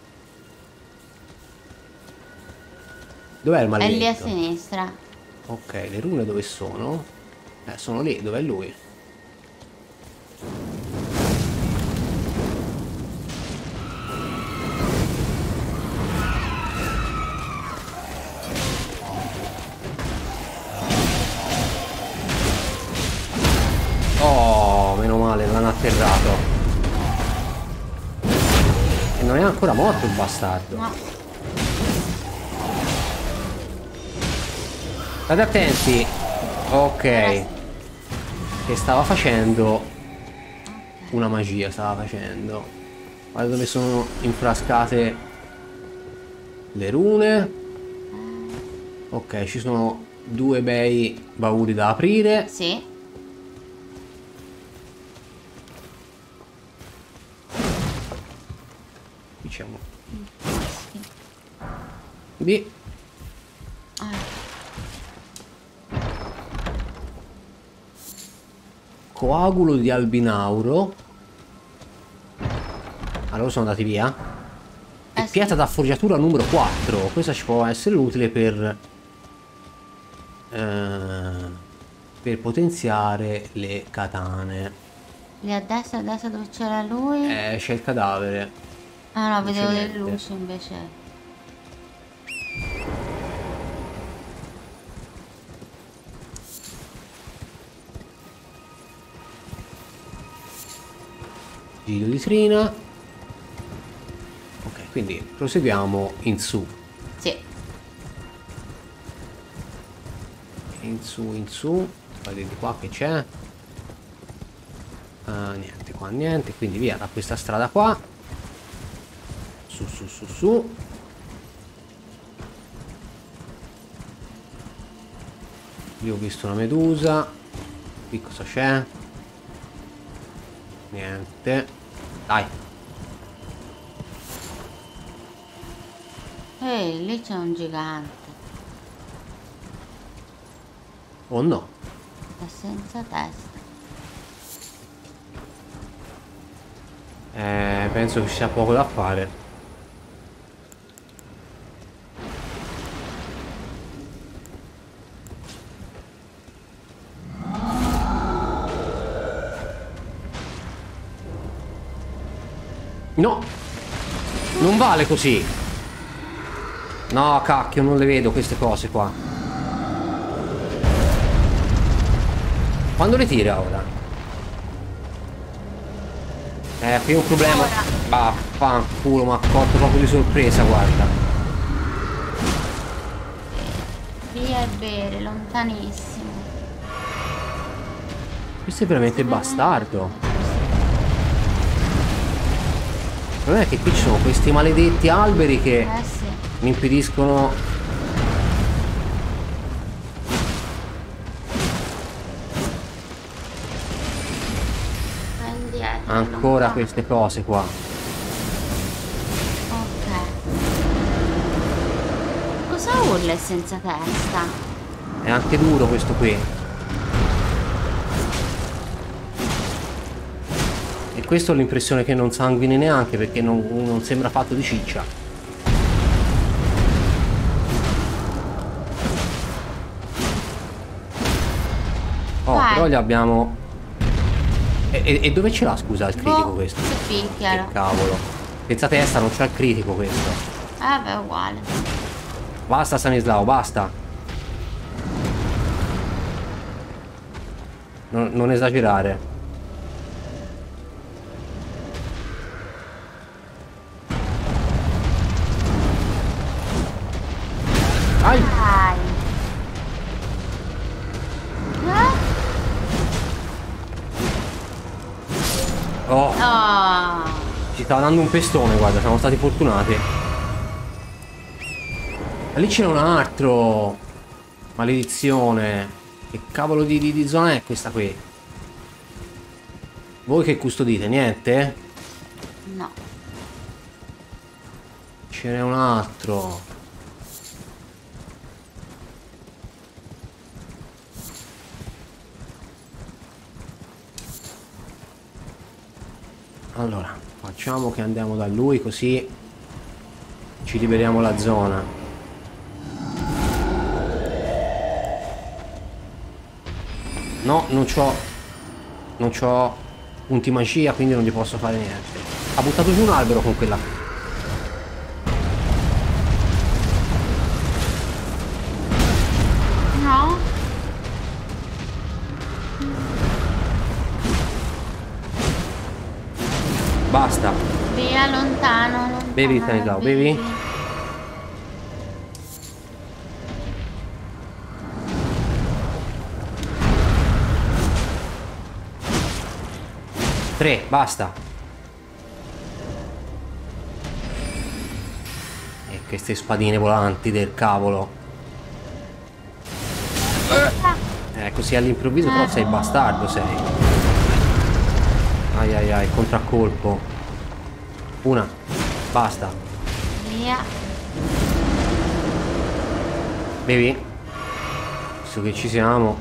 Dov'è il È maledetto? lì a sinistra. Ok, le rune dove sono? Eh, sono lì, dov'è lui? Oh, meno male, l'hanno atterrato. E non è ancora morto il bastardo. No. State attenti. Ok. Che stava facendo una magia, stava facendo. Guarda dove sono infrascate le rune. Ok, ci sono due bei bauli da aprire. Sì. Diciamo B. Ah. Coagulo di albinauro. Allora sono andati via. Eh, E pietra da forgiatura numero quattro. Questa ci può essere utile per eh, per potenziare le katane. Lì a destra, a destra dove c'era lui. Eh, c'è il cadavere. Ah no, non c'è vedevo le niente. luci invece. Giro di trina. Ok, quindi proseguiamo in su. Sì. In su, in su. Guardi di qua che c'è. Uh, niente, qua niente. Quindi via da questa strada qua. Su, su, su, su. Io ho visto una medusa. Qui cosa c'è? Niente. Dai. Ehi, lì c'è un gigante. Oh no. È senza testa. Eh, penso che ci sia poco da fare. No, non vale così. No, cacchio, non le vedo queste cose qua. Quando le tira ora? Eh, qui è un problema. Vaffanculo, mi ha accolto proprio di sorpresa, guarda. Via e bere, lontanissimo. Questo è veramente bastardo. Il problema è che qui ci sono questi maledetti alberi che Eh sì. mi impediscono. Vai indietro. Ancora non queste cose qua. fa. Ok. Cosa urla è senza testa? È anche duro questo qui. E questo ho l'impressione che non sanguini neanche, perché non, non sembra fatto di ciccia. Oh, Vai. però gli abbiamo. E, e- e dove ce l'ha, scusa, il critico Boh, questo? si picchiano. Che cavolo. Senza testa non c'è il critico questo. Eh beh, uguale. Basta Stanislao, basta. Non, non esagerare. Ai! Dai. Eh? Oh, Oh. ci stava dando un pestone, guarda, siamo stati fortunati. E lì c'era un altro. Maledizione. Che cavolo di, di, di zona è questa qui? Voi che custodite? Niente? No. Ce n'è un altro. Allora, facciamo che andiamo da lui così ci liberiamo la zona. No, non c'ho. Non c'ho punti magia, quindi non gli posso fare niente. Ha buttato giù un albero con quella. No? Basta. Via, lontano, lontano. Bevi, Stanislao, bevi. Tre, basta. E queste spadine volanti del cavolo. Eh, così all'improvviso però sei bastardo, sei. Ai ai ai, contraccolpo. Una, basta. Via. Bevi? Visto che ci siamo.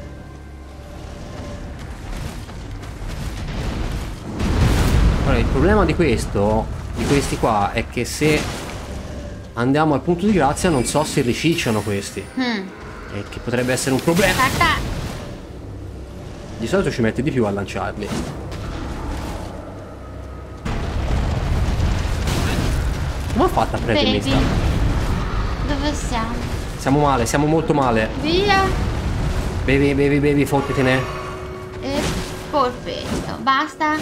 Allora, il problema di questo, di questi qua, è che se andiamo al punto di grazia non so se ricicciano questi. Mm. E che potrebbe essere un problema. Aspetta. Di solito ci mette di più a lanciarli. Come ha fatto a prendermi Baby. sta? Dove siamo? Siamo male, siamo molto male. Via. Bevi, bevi, bevi, fottitene. E perfetto. Basta.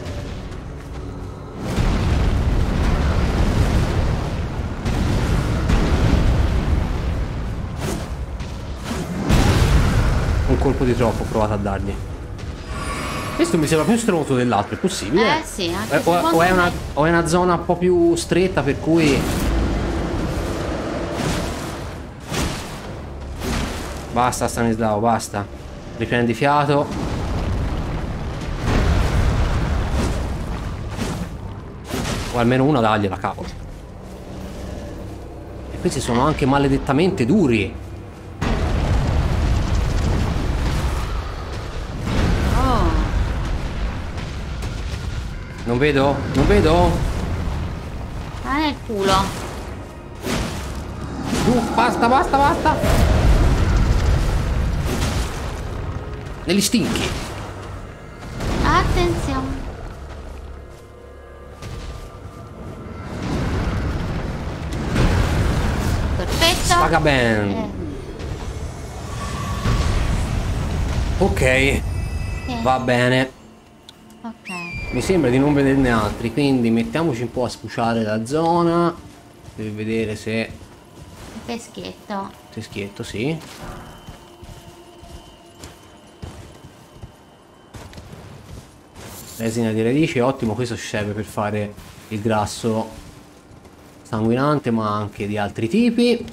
Un colpo di troppo ho provato a dargli. Questo mi sembra più stronzo dell'altro, è possibile? Eh sì, anche Eh, o, secondo o è una, me. o è una zona un po' più stretta per cui... Basta Stanislao, basta. Riprendi fiato. O almeno una dagliela, cavolo. E questi sono anche maledettamente duri. Oh. Non vedo? Non vedo? Ah, nel culo. Uh, basta, basta, basta. Negli stinchi. Attenzione. Perfetto. Spaga ben. Eh, Ok, sì. va bene. Ok. Mi sembra di non vederne altri, quindi mettiamoci un po' a spuciare la zona per vedere se... Peschietto. Teschietto, sì. Resina di radice, ottimo, questo ci serve per fare il grasso sanguinante, ma anche di altri tipi.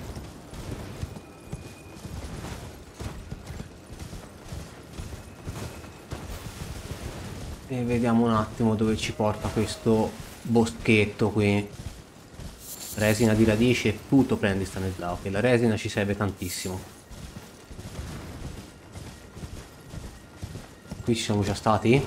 E vediamo un attimo dove ci porta questo boschetto qui. Resina di radice e tutto prendi Stanislao, che la resina ci serve tantissimo. Qui ci siamo già stati?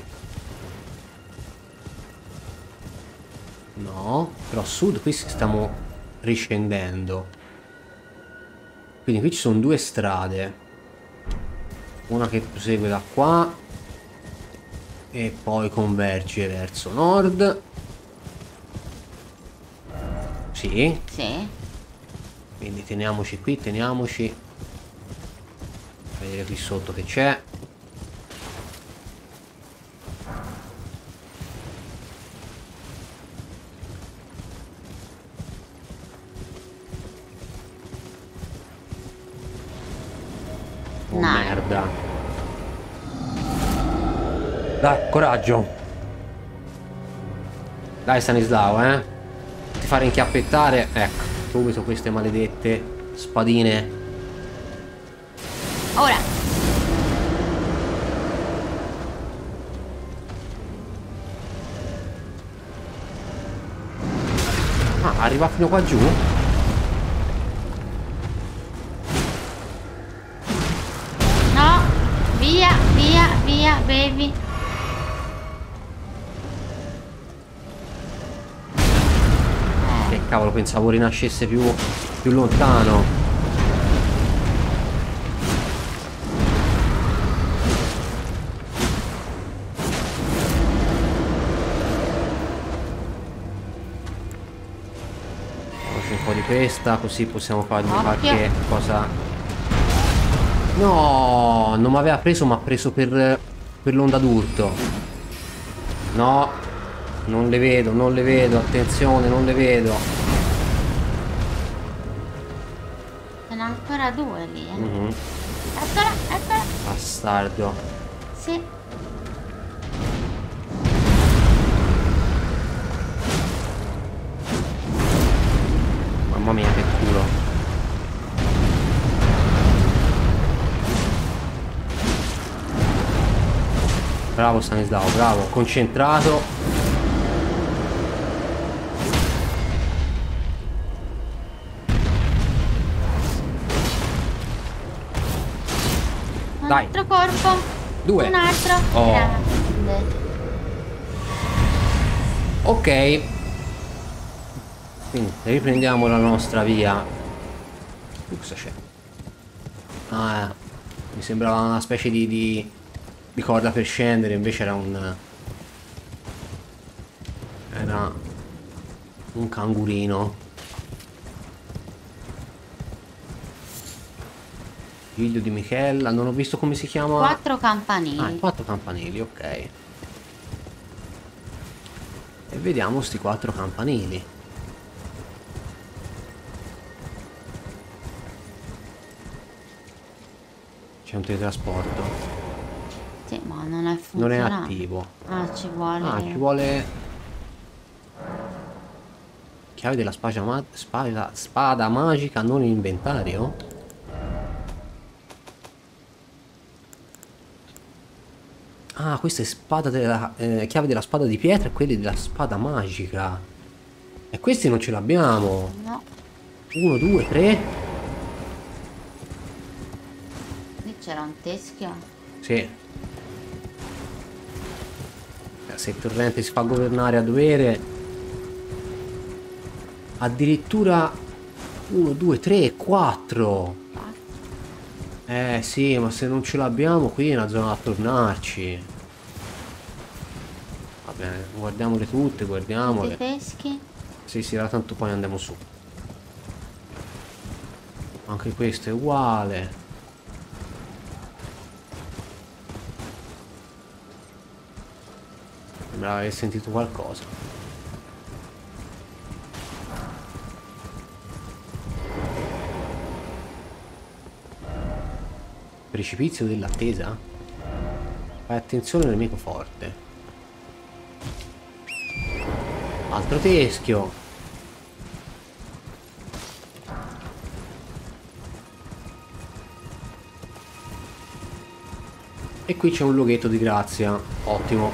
No, però a sud qui stiamo riscendendo. Quindi qui ci sono due strade. Una che prosegue da qua e poi converge verso nord. Sì. Sì. Quindi teniamoci qui, teniamoci. Vedere qui sotto che c'è. Oh No. merda. Dai, coraggio. Dai Stanislao, eh. Ti fare inchiappettare. Ecco, subito queste maledette spadine. Ora. Ah, arriva fino qua giù? No. Via, via, via, baby. Che cavolo, pensavo rinascesse più, più lontano. Faccio un po' di questa, così possiamo fargli Occhio. qualche cosa. No, non mi aveva preso, ma ha preso per, per l'onda d'urto. No, non le vedo, non le vedo, attenzione, non le vedo. Ce n'è ancora due lì, eh. Mhm. Eccola, eccola. Bastardo. Sì. Mamma mia, che culo. Bravo Stanislao, bravo, concentrato. Un Dai. altro corpo. Due. Un altro. Oh. Grande. Ok. Quindi riprendiamo la nostra via. Uh, cosa c'è? Ah, mi sembrava una specie di, di, di corda per scendere, invece era un... Era Un cangurino. Figlio di Michela. Non ho visto come si chiama. Quattro campanili. Ah, quattro campanili, ok. E vediamo sti quattro campanili. C'è un teletrasporto. Sì, ma non è Non è funzionante. attivo. Ah, ci vuole. Ah, ci vuole... Chiave della spada, ma... spada... spada magica non in inventario? Ah, questa è spada della... Eh, chiave della spada di pietra e quelle della spada magica. E questi non ce l'abbiamo. No. Uno, due, tre. Lì c'era un teschio. Sì. Se il torrente si fa governare a dovere... Addirittura uno, due, tre, quattro. Eh sì, ma se non ce l'abbiamo qui è una zona da tornarci. Va bene, guardiamole tutte, I guardiamole. teschi. Sì, sì, ora tanto poi andiamo su. Anche questo è uguale. Sembrava aver sentito qualcosa. Precipizio dell'attesa? Fai attenzione al nemico forte. Altro teschio. E qui c'è un loghetto di grazia. Ottimo.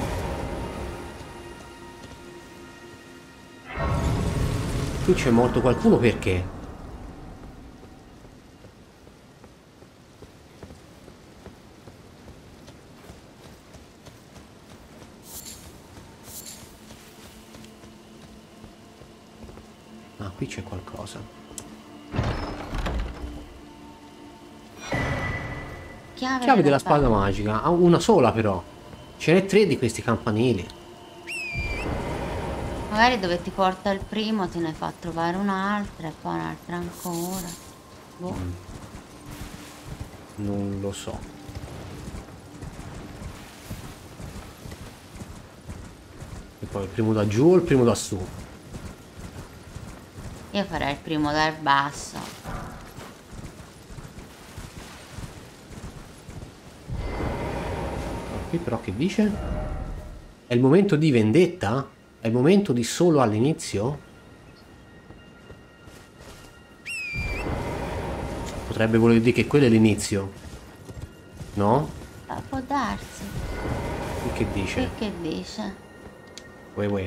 Qui c'è morto qualcuno perché? Ah, qui c'è qualcosa. Chiave, Chiave della spada magica. Ah, una sola però. Ce n'è tre di questi campanili. Magari dove ti porta il primo te ne fa trovare un'altra e poi un'altra ancora. Boh. Non lo so. E poi il primo da giù o il primo da su? Io farei il primo dal basso. Qui però che dice? È il momento di vendetta? È il momento di solo all'inizio? Potrebbe voler dire che quello è l'inizio. No? Ah, può darsi. E che dice? E che dice? Uè, uè.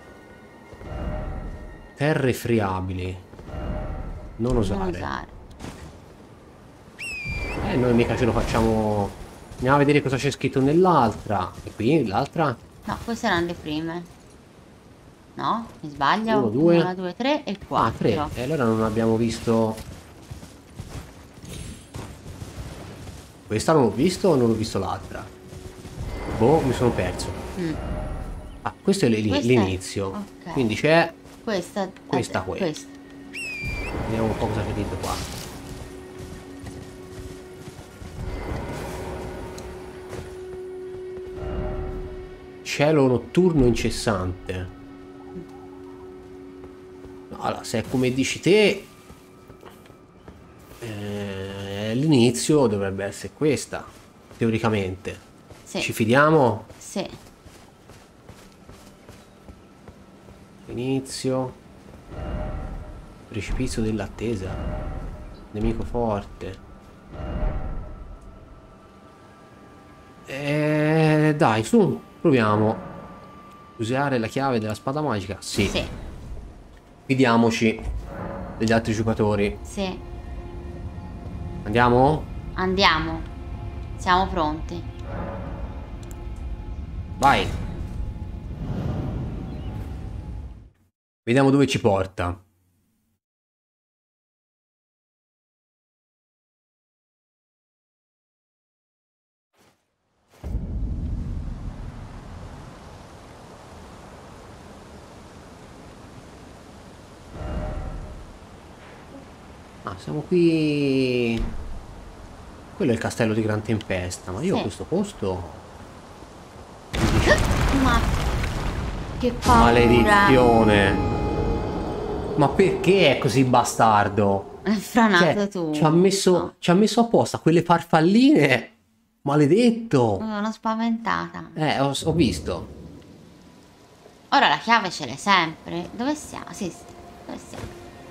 Terre friabili. Non osare. Non usare. Eh, noi mica ce lo facciamo. Andiamo a vedere cosa c'è scritto nell'altra. E qui l'altra? No, queste erano le prime. No? Mi sbaglio? Uno, due. Uno, due, tre e Ah, quattro. tre. E allora non abbiamo visto. Questa non l'ho visto o non ho visto l'altra? Boh, mi sono perso. Mm. Ah, questo è Questa è- l'inizio. ok. Quindi c'è. Questa, Questa, eh, quella. questa. Vediamo un po' cosa c'è dentro qua. Cielo notturno incessante. Allora, se è come dici te, eh, l'inizio dovrebbe essere questa, teoricamente. Sì. Ci fidiamo? Sì. Inizio. Precipizio dell'attesa. Nemico forte. Eh, dai, su, proviamo. Usare la chiave della spada magica? Sì. Sì. Fidiamoci degli altri giocatori. Sì. Andiamo? Andiamo. Siamo pronti. Vai. Vediamo dove ci porta. Ah, siamo qui. Quello è il castello di Gran Tempesta, ma io Sì. a questo posto. Ma che paura. Maledizione. Ma perché è così bastardo? È franato Cioè, tu. ci ha messo, ci ha messo apposta quelle farfalline. Maledetto. Mi sono spaventata. Eh, ho, ho visto. Ora la chiave ce l'hai sempre. Dove siamo? Sì, sì. Dove siamo?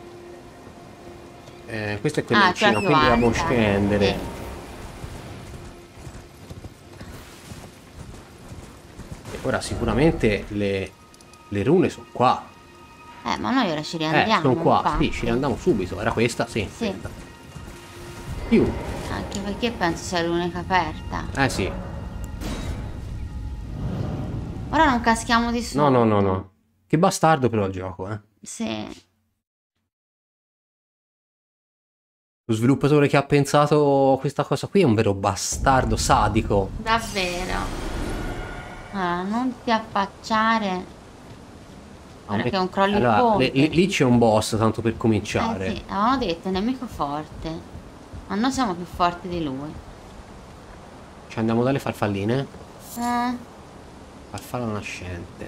Eh, questa è quella Ah, vicina, quella più quindi dobbiamo alta. scendere. Sì. E ora sicuramente le, le rune sono qua. Eh, ma noi ora ci Eh, riandiamo. sono qua. infatti. Sì, ci riandiamo subito. Era questa? Sì. Sì. questa. Più. Anche perché penso sia l'unica aperta. Eh sì. Ora non caschiamo di sotto. No, no, no, no. Che bastardo però il gioco, eh. Sì. Lo sviluppatore che ha pensato questa cosa qui è un vero bastardo sadico. Davvero. Allora, non ti affacciare. Guarda che è un crollo il Allora, ponte. le- lì lì c'è un boss tanto per cominciare. Eh sì, avevamo detto, è un nemico forte. Ma noi siamo più forti di lui. Ci andiamo dalle farfalline. Eh, Farfalla nascente.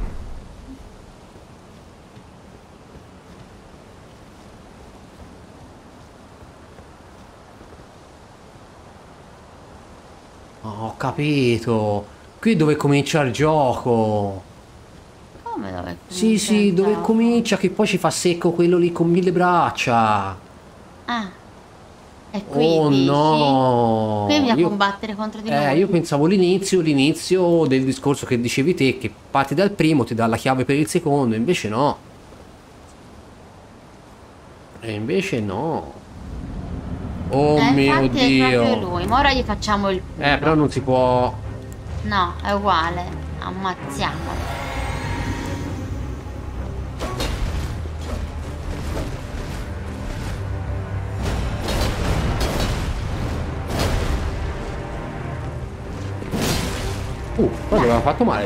Oh, ho capito. Qui è dove comincia il gioco. come dove Sì, comincia sì, il dove gioco? comincia che poi ci fa secco quello lì con mille braccia. Ah. E qui Oh dici? no. Qui bisogna Io- combattere contro di Eh, lui. io pensavo l'inizio, l'inizio del discorso che dicevi te, che parti dal primo, ti dà la chiave per il secondo, invece no. E invece no. Oh Eh, mio infatti è proprio Dio. lui. Ma ora gli facciamo il culo. Eh, però non si può. No, è uguale. Ammazziamolo. Uh, poi aveva fatto male.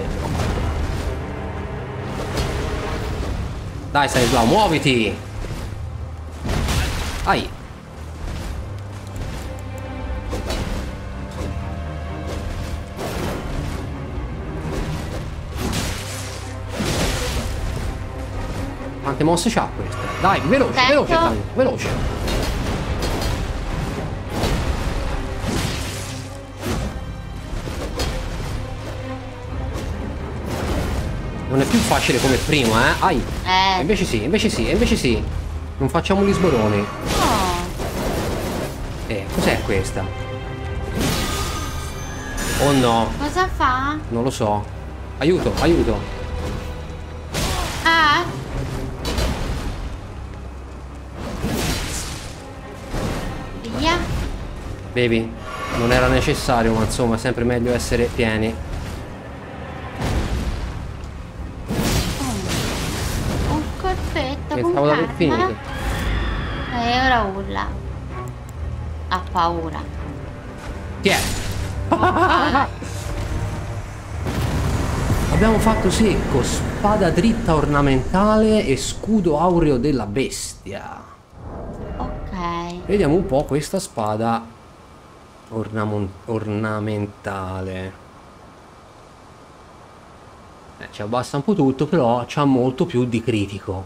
Dai, Stanislao, muoviti. Ai. Quante mosse c'ha questa? Dai, veloce, Sento. veloce, Stanislao, veloce. Non è più facile come prima, eh? Ai. Eh. Invece sì, invece sì, invece sì. Non facciamo gli sboroni. Oh. Eh, cos'è questa? Oh no, Cosa fa? non lo so. Aiuto, aiuto. Ah. Via. Bevi. Non era necessario, ma insomma, è sempre meglio essere pieni. Un colpetto con Pensavo di aver calma. finito. E ora urla. Ha paura. Chi è? Abbiamo fatto secco, spada dritta ornamentale e scudo aureo della bestia. Ok. Vediamo un po' questa spada ornamon- ornamentale. Eh, ci abbassa un po' tutto, però c'ha molto più di critico.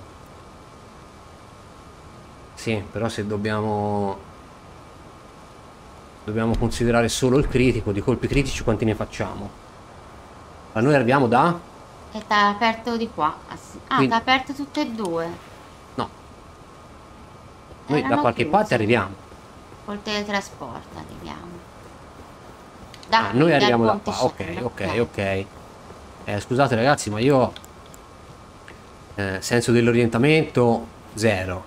Sì, però se dobbiamo dobbiamo considerare solo il critico, di colpi critici quanti ne facciamo? Ma noi arriviamo da? E t'ha aperto di qua. Ah, sì. Ah, Quindi- t'ha aperto tutte e due. No. Noi da Erano qualche chiuse. parte arriviamo. Col teletrasporto arriviamo. Da Ah, qui, noi dal arriviamo da ponte qua. Ok, scendo, ok, ok. Eh, scusate ragazzi, ma io eh, senso dell'orientamento zero.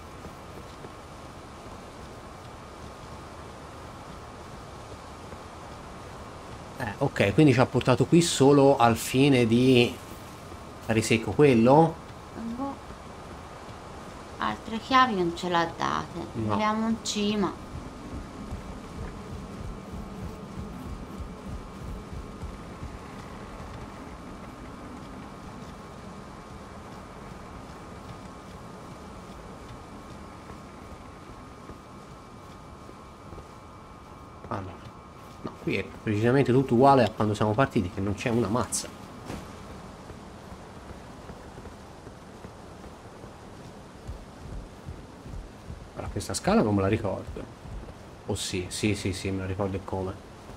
Eh, ok, quindi ci ha portato qui solo al fine di fare secco quello? Boh. Altre chiavi non ce l'ha date. No. Andiamo in cima. Allora, no, qui è precisamente tutto uguale a quando siamo partiti, che non c'è una mazza. Allora, questa scala non me la ricordo. Oh sì, sì, sì, sì, me la ricordo e come.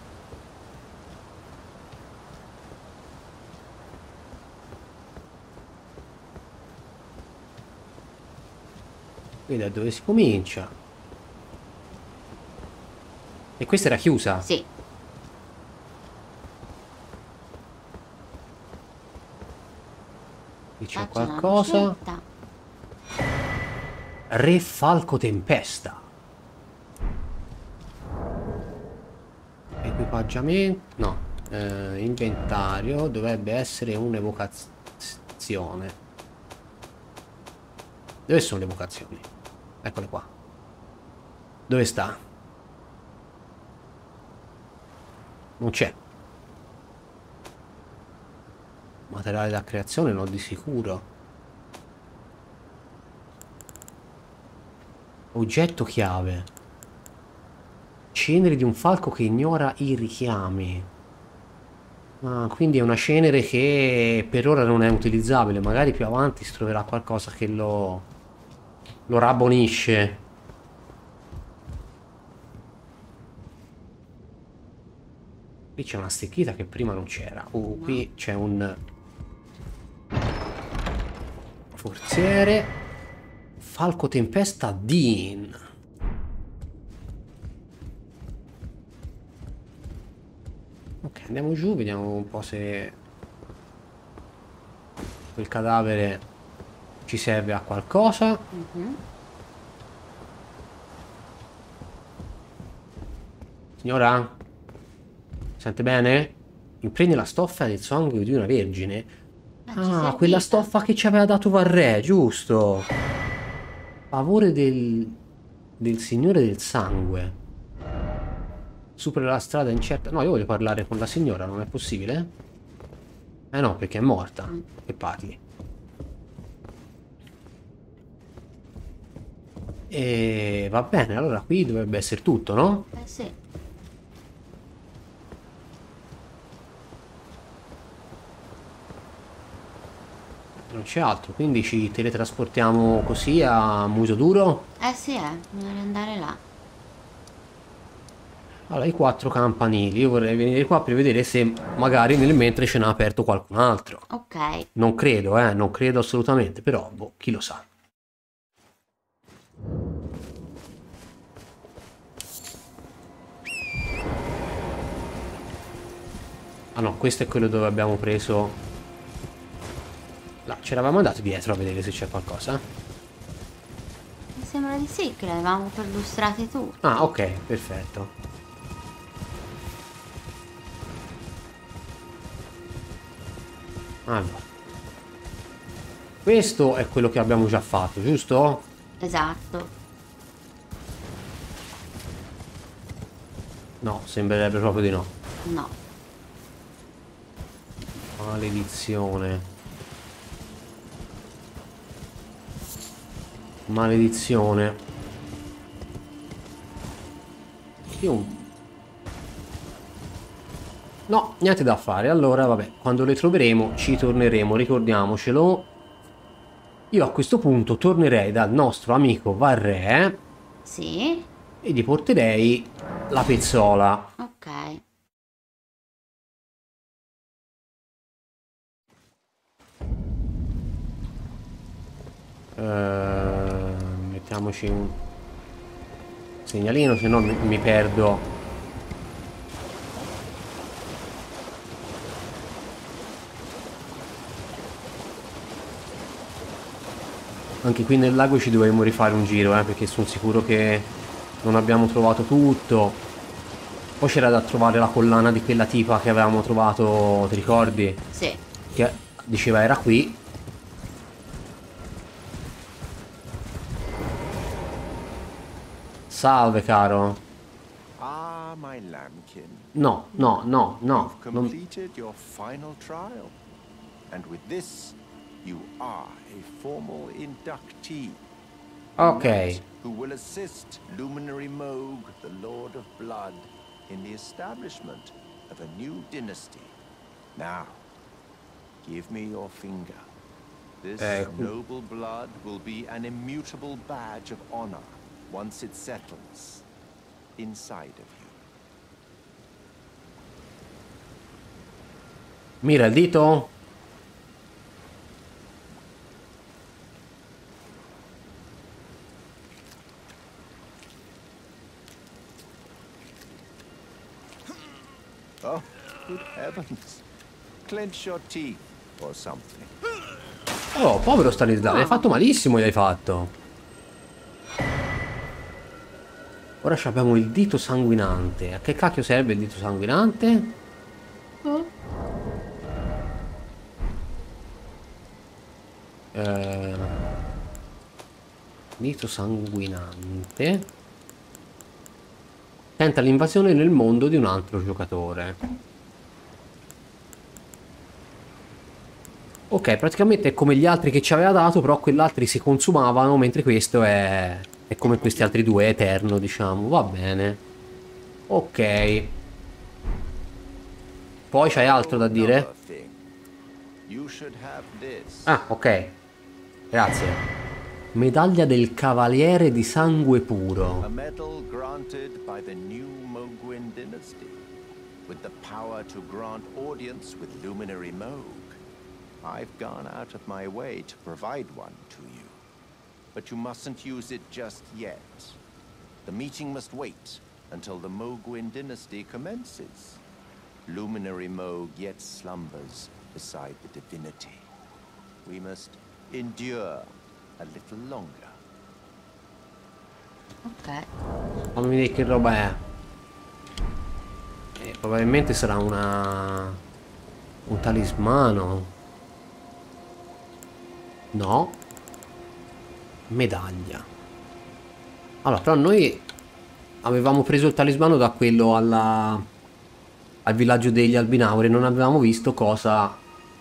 Qui da dove si comincia. E questa era chiusa? Sì. Qui c'è Faccio una qualcosa. lucetta. Re Falco Tempesta. Equipaggiamento. No. Eh, inventario. Dovrebbe essere un'evocazione. Dove sono le evocazioni? Eccole qua. Dove sta? Non c'è. Materiale da creazione no, di sicuro. Oggetto chiave. Cenere di un falco che ignora i richiami. Ah, quindi è una cenere che per ora non è utilizzabile. Magari più avanti si troverà qualcosa che lo, lo rabbonisce. Qui c'è una stecchita che prima non c'era. Uh, qui c'è un forziere. Falco Tempesta Dean. Ok, andiamo giù, vediamo un po' se quel cadavere ci serve a qualcosa. Mhm. Signora? Sente bene? Impregni la stoffa del sangue di una vergine. Ah, ci Ah, serviva. quella stoffa che ci aveva dato Varré, giusto? Favore del, del Signore del Sangue. Supera la strada incerta. No, io voglio parlare con la signora, non è possibile? Eh no, perché è morta. Mm. Che parli? E va bene, allora qui dovrebbe essere tutto, no? Eh sì. Non c'è altro, quindi ci teletrasportiamo così a Muso Duro. Eh sì, eh. Bisogna andare là. Allora, i quattro campanili. Io vorrei venire qua per vedere se magari nel mentre ce n'ha aperto qualcun altro. Ok. Non credo, eh, non credo assolutamente, però, boh, chi lo sa. Ah no, questo è quello dove abbiamo preso... Là, ci eravamo andati dietro a vedere se c'è qualcosa. Mi sembra di sì, che le avevamo perlustrate tutte. Ah, ok, perfetto. Allora. Questo è quello che abbiamo già fatto, giusto? Esatto. No, sembrerebbe proprio di no. No. Maledizione. Maledizione. Io... No, niente da fare. Allora, vabbè, quando le troveremo ci torneremo, ricordiamocelo. Io a questo punto tornerei dal nostro amico Varré Sì. e gli porterei la pezzola. Ok. Eh, mettiamoci un segnalino, se no mi, mi perdo. Anche qui nel lago ci dovremmo rifare un giro, eh, perché sono sicuro che non abbiamo trovato tutto. Poi c'era da trovare la collana di quella tipa che avevamo trovato, ti ricordi? Sì. Che diceva era qui. Salve caro. Ah, my lambkin. No, no, no, no. You've Non... completed your final trial. And with this, you are a formal inductee. Ok. Knight who will assist Luminary Moog, the Lord of Blood, in the establishment of a new dynasty. Now, give me your finger. This Eh, noble blood will be an immutable badge of honor once it settles inside of you. Mira il dito. Oh, good heavens. Clench your teeth or something. Oh, povero Stanislao, hai fatto malissimo, gli hai fatto. Ora abbiamo il dito sanguinante. A che cacchio serve il dito sanguinante? Oh. Eh, dito sanguinante. Tenta l'invasione nel mondo di un altro giocatore. Ok, praticamente è come gli altri che ci aveva dato, però quell'altri si consumavano, mentre questo è... è come questi altri due, è eterno, diciamo. Va bene. Ok. Poi c'hai altro da dire? Ah, ok. Grazie. Medaglia del Cavaliere di Sangue Puro. A medal granted by the new Mohgwyn dynasty, with the power to grant audience with Luminary Mohg. I've gone out of my way to provide one to you, but you mustn't use it just yet. The meeting must wait until the Mohgwyn dynasty commences. Luminary Mohg yet slumbers beside the divinity. We must endure a little longer. Ok. Fammi vedere che roba è. Eh, probabilmente sarà una... un talismano. No. Medaglia. Allora, però noi avevamo preso il talismano da quello alla... al villaggio degli albinauri. Non avevamo visto cosa...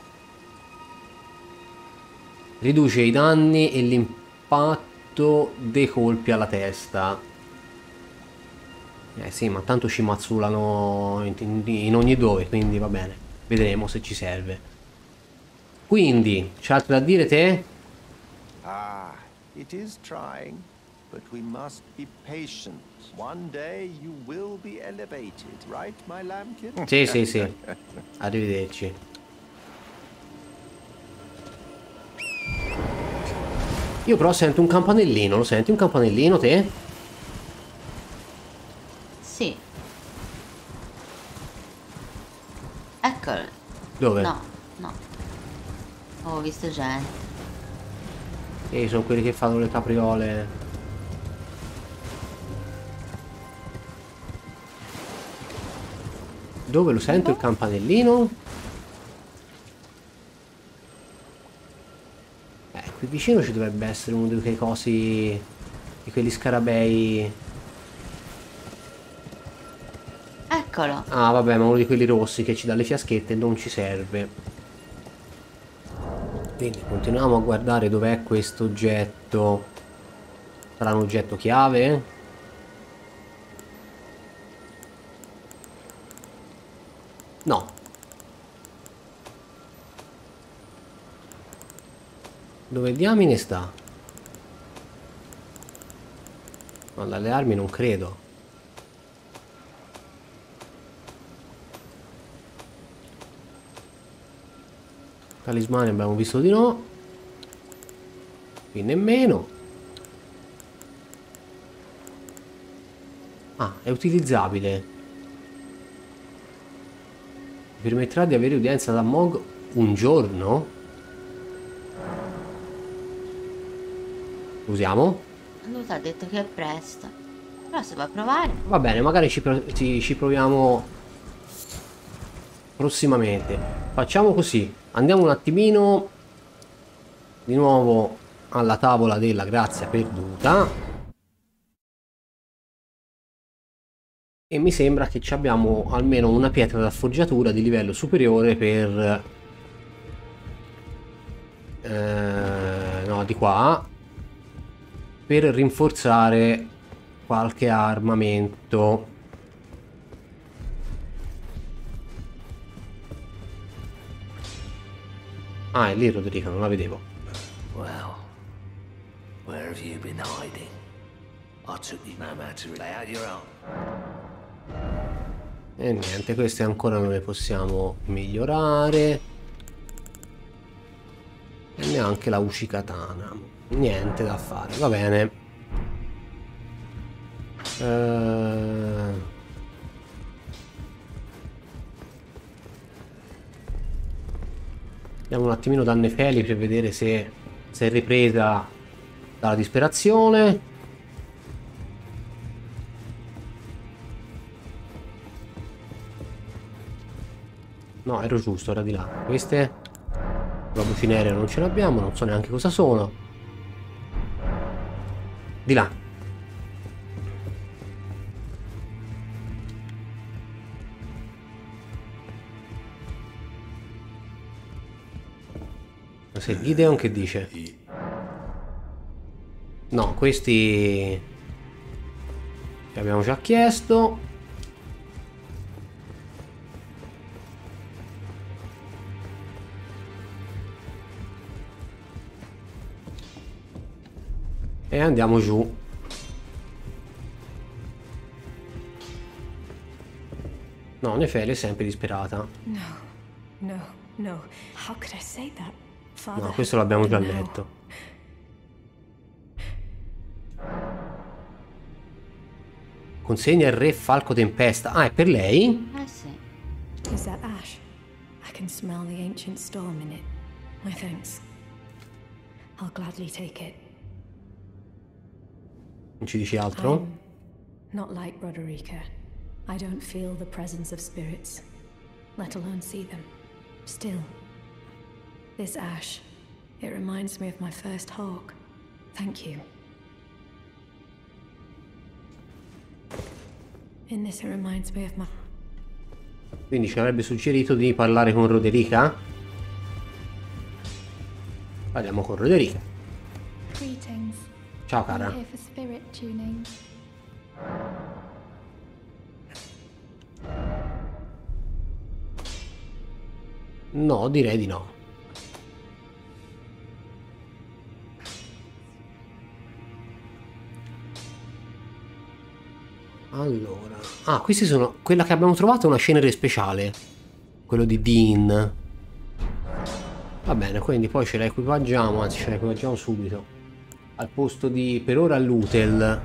riduce i danni e l'impatto dei colpi alla testa. Eh sì, ma tanto ci mazzulano in, in, in ogni dove, quindi va bene. Vedremo se ci serve. Quindi, c'è altro da dire te? Ah, it is trying, but we must be patient. One day you will be elevated, right, my lambkin? Sì, sì, sì. Arrivederci. Io però sento un campanellino, lo senti un campanellino te? Sì. Eccolo. Dove? No, no. Ho visto gente. E sono quelli che fanno le capriole. Dove lo sento il campanellino? Eh, qui vicino ci dovrebbe essere uno di quei cosi, di quelli scarabei. Eccolo. Ah vabbè, ma uno di quelli rossi che ci dà le fiaschette non ci serve. Quindi continuiamo a guardare dov'è questo oggetto. Sarà un oggetto chiave? No. Dove diamine sta? Ma dalle armi non credo. Talismani abbiamo visto di no. Qui nemmeno. Ah, è utilizzabile. Vi permetterà di avere udienza da Mohg un giorno? Usiamo? Lui ti ha detto che è presto. Però si va a provare. Va bene, magari ci, pro ci, ci proviamo prossimamente. Facciamo così. Andiamo un attimino di nuovo alla tavola della grazia perduta. E mi sembra che ci abbiamo almeno una pietra da forgiatura di livello superiore per... Eh, no, di qua. Per rinforzare qualche armamento. Ah, è lì Roderica, non la vedevo. Well, where have you been hiding? I took you no matter lay out your own. E niente, queste ancora non le possiamo migliorare. E neanche la Ushikatana. Niente da fare, va bene. Ehm... Andiamo un attimino da Nefeli per vedere se, se è ripresa dalla disperazione. No, ero giusto, era di là. Queste globo cinereo non ce l'abbiamo, non so neanche cosa sono. Di là. Se Gideon che dice? No, questi che abbiamo già chiesto. E andiamo giù. No, Nefeli è sempre disperata. No, no, no. How could I say that? Father, no, questo l'abbiamo già no. letto. Consegna il re Falco Tempesta. Ah, è per lei? Eh sì. Is that ash? I can smell the ancient storm in it. My thanks. I'll gladly take it. Non ci dici altro? I'm not like Roderica. I don't feel the presence of spirits, let alone see them. Still, this ash, it reminds me of my first hawk. Thank you. In this, it reminds me of my... Quindi ci avrebbe suggerito di parlare con Roderica? Parliamo con Roderica. Greetings. Ciao I'm cara. here for spirit tuning. No, direi di no. Allora, ah, questi sono quella che abbiamo trovato, è una cenere speciale, quello di Dean. Va bene, quindi poi ce la equipaggiamo, anzi ce la equipaggiamo subito al posto di, per ora, l'Utel.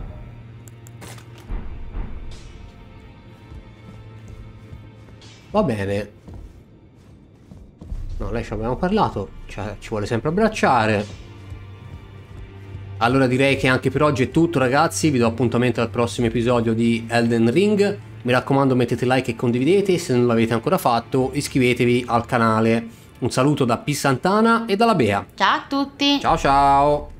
Va bene. No, lei ci abbiamo parlato, cioè, ci vuole sempre abbracciare. Allora direi che anche per oggi è tutto ragazzi, vi do appuntamento al prossimo episodio di Elden Ring. Mi raccomando, mettete like e condividete, se non l'avete ancora fatto iscrivetevi al canale. Un saluto da P Santana e dalla Bea. Ciao a tutti. Ciao ciao.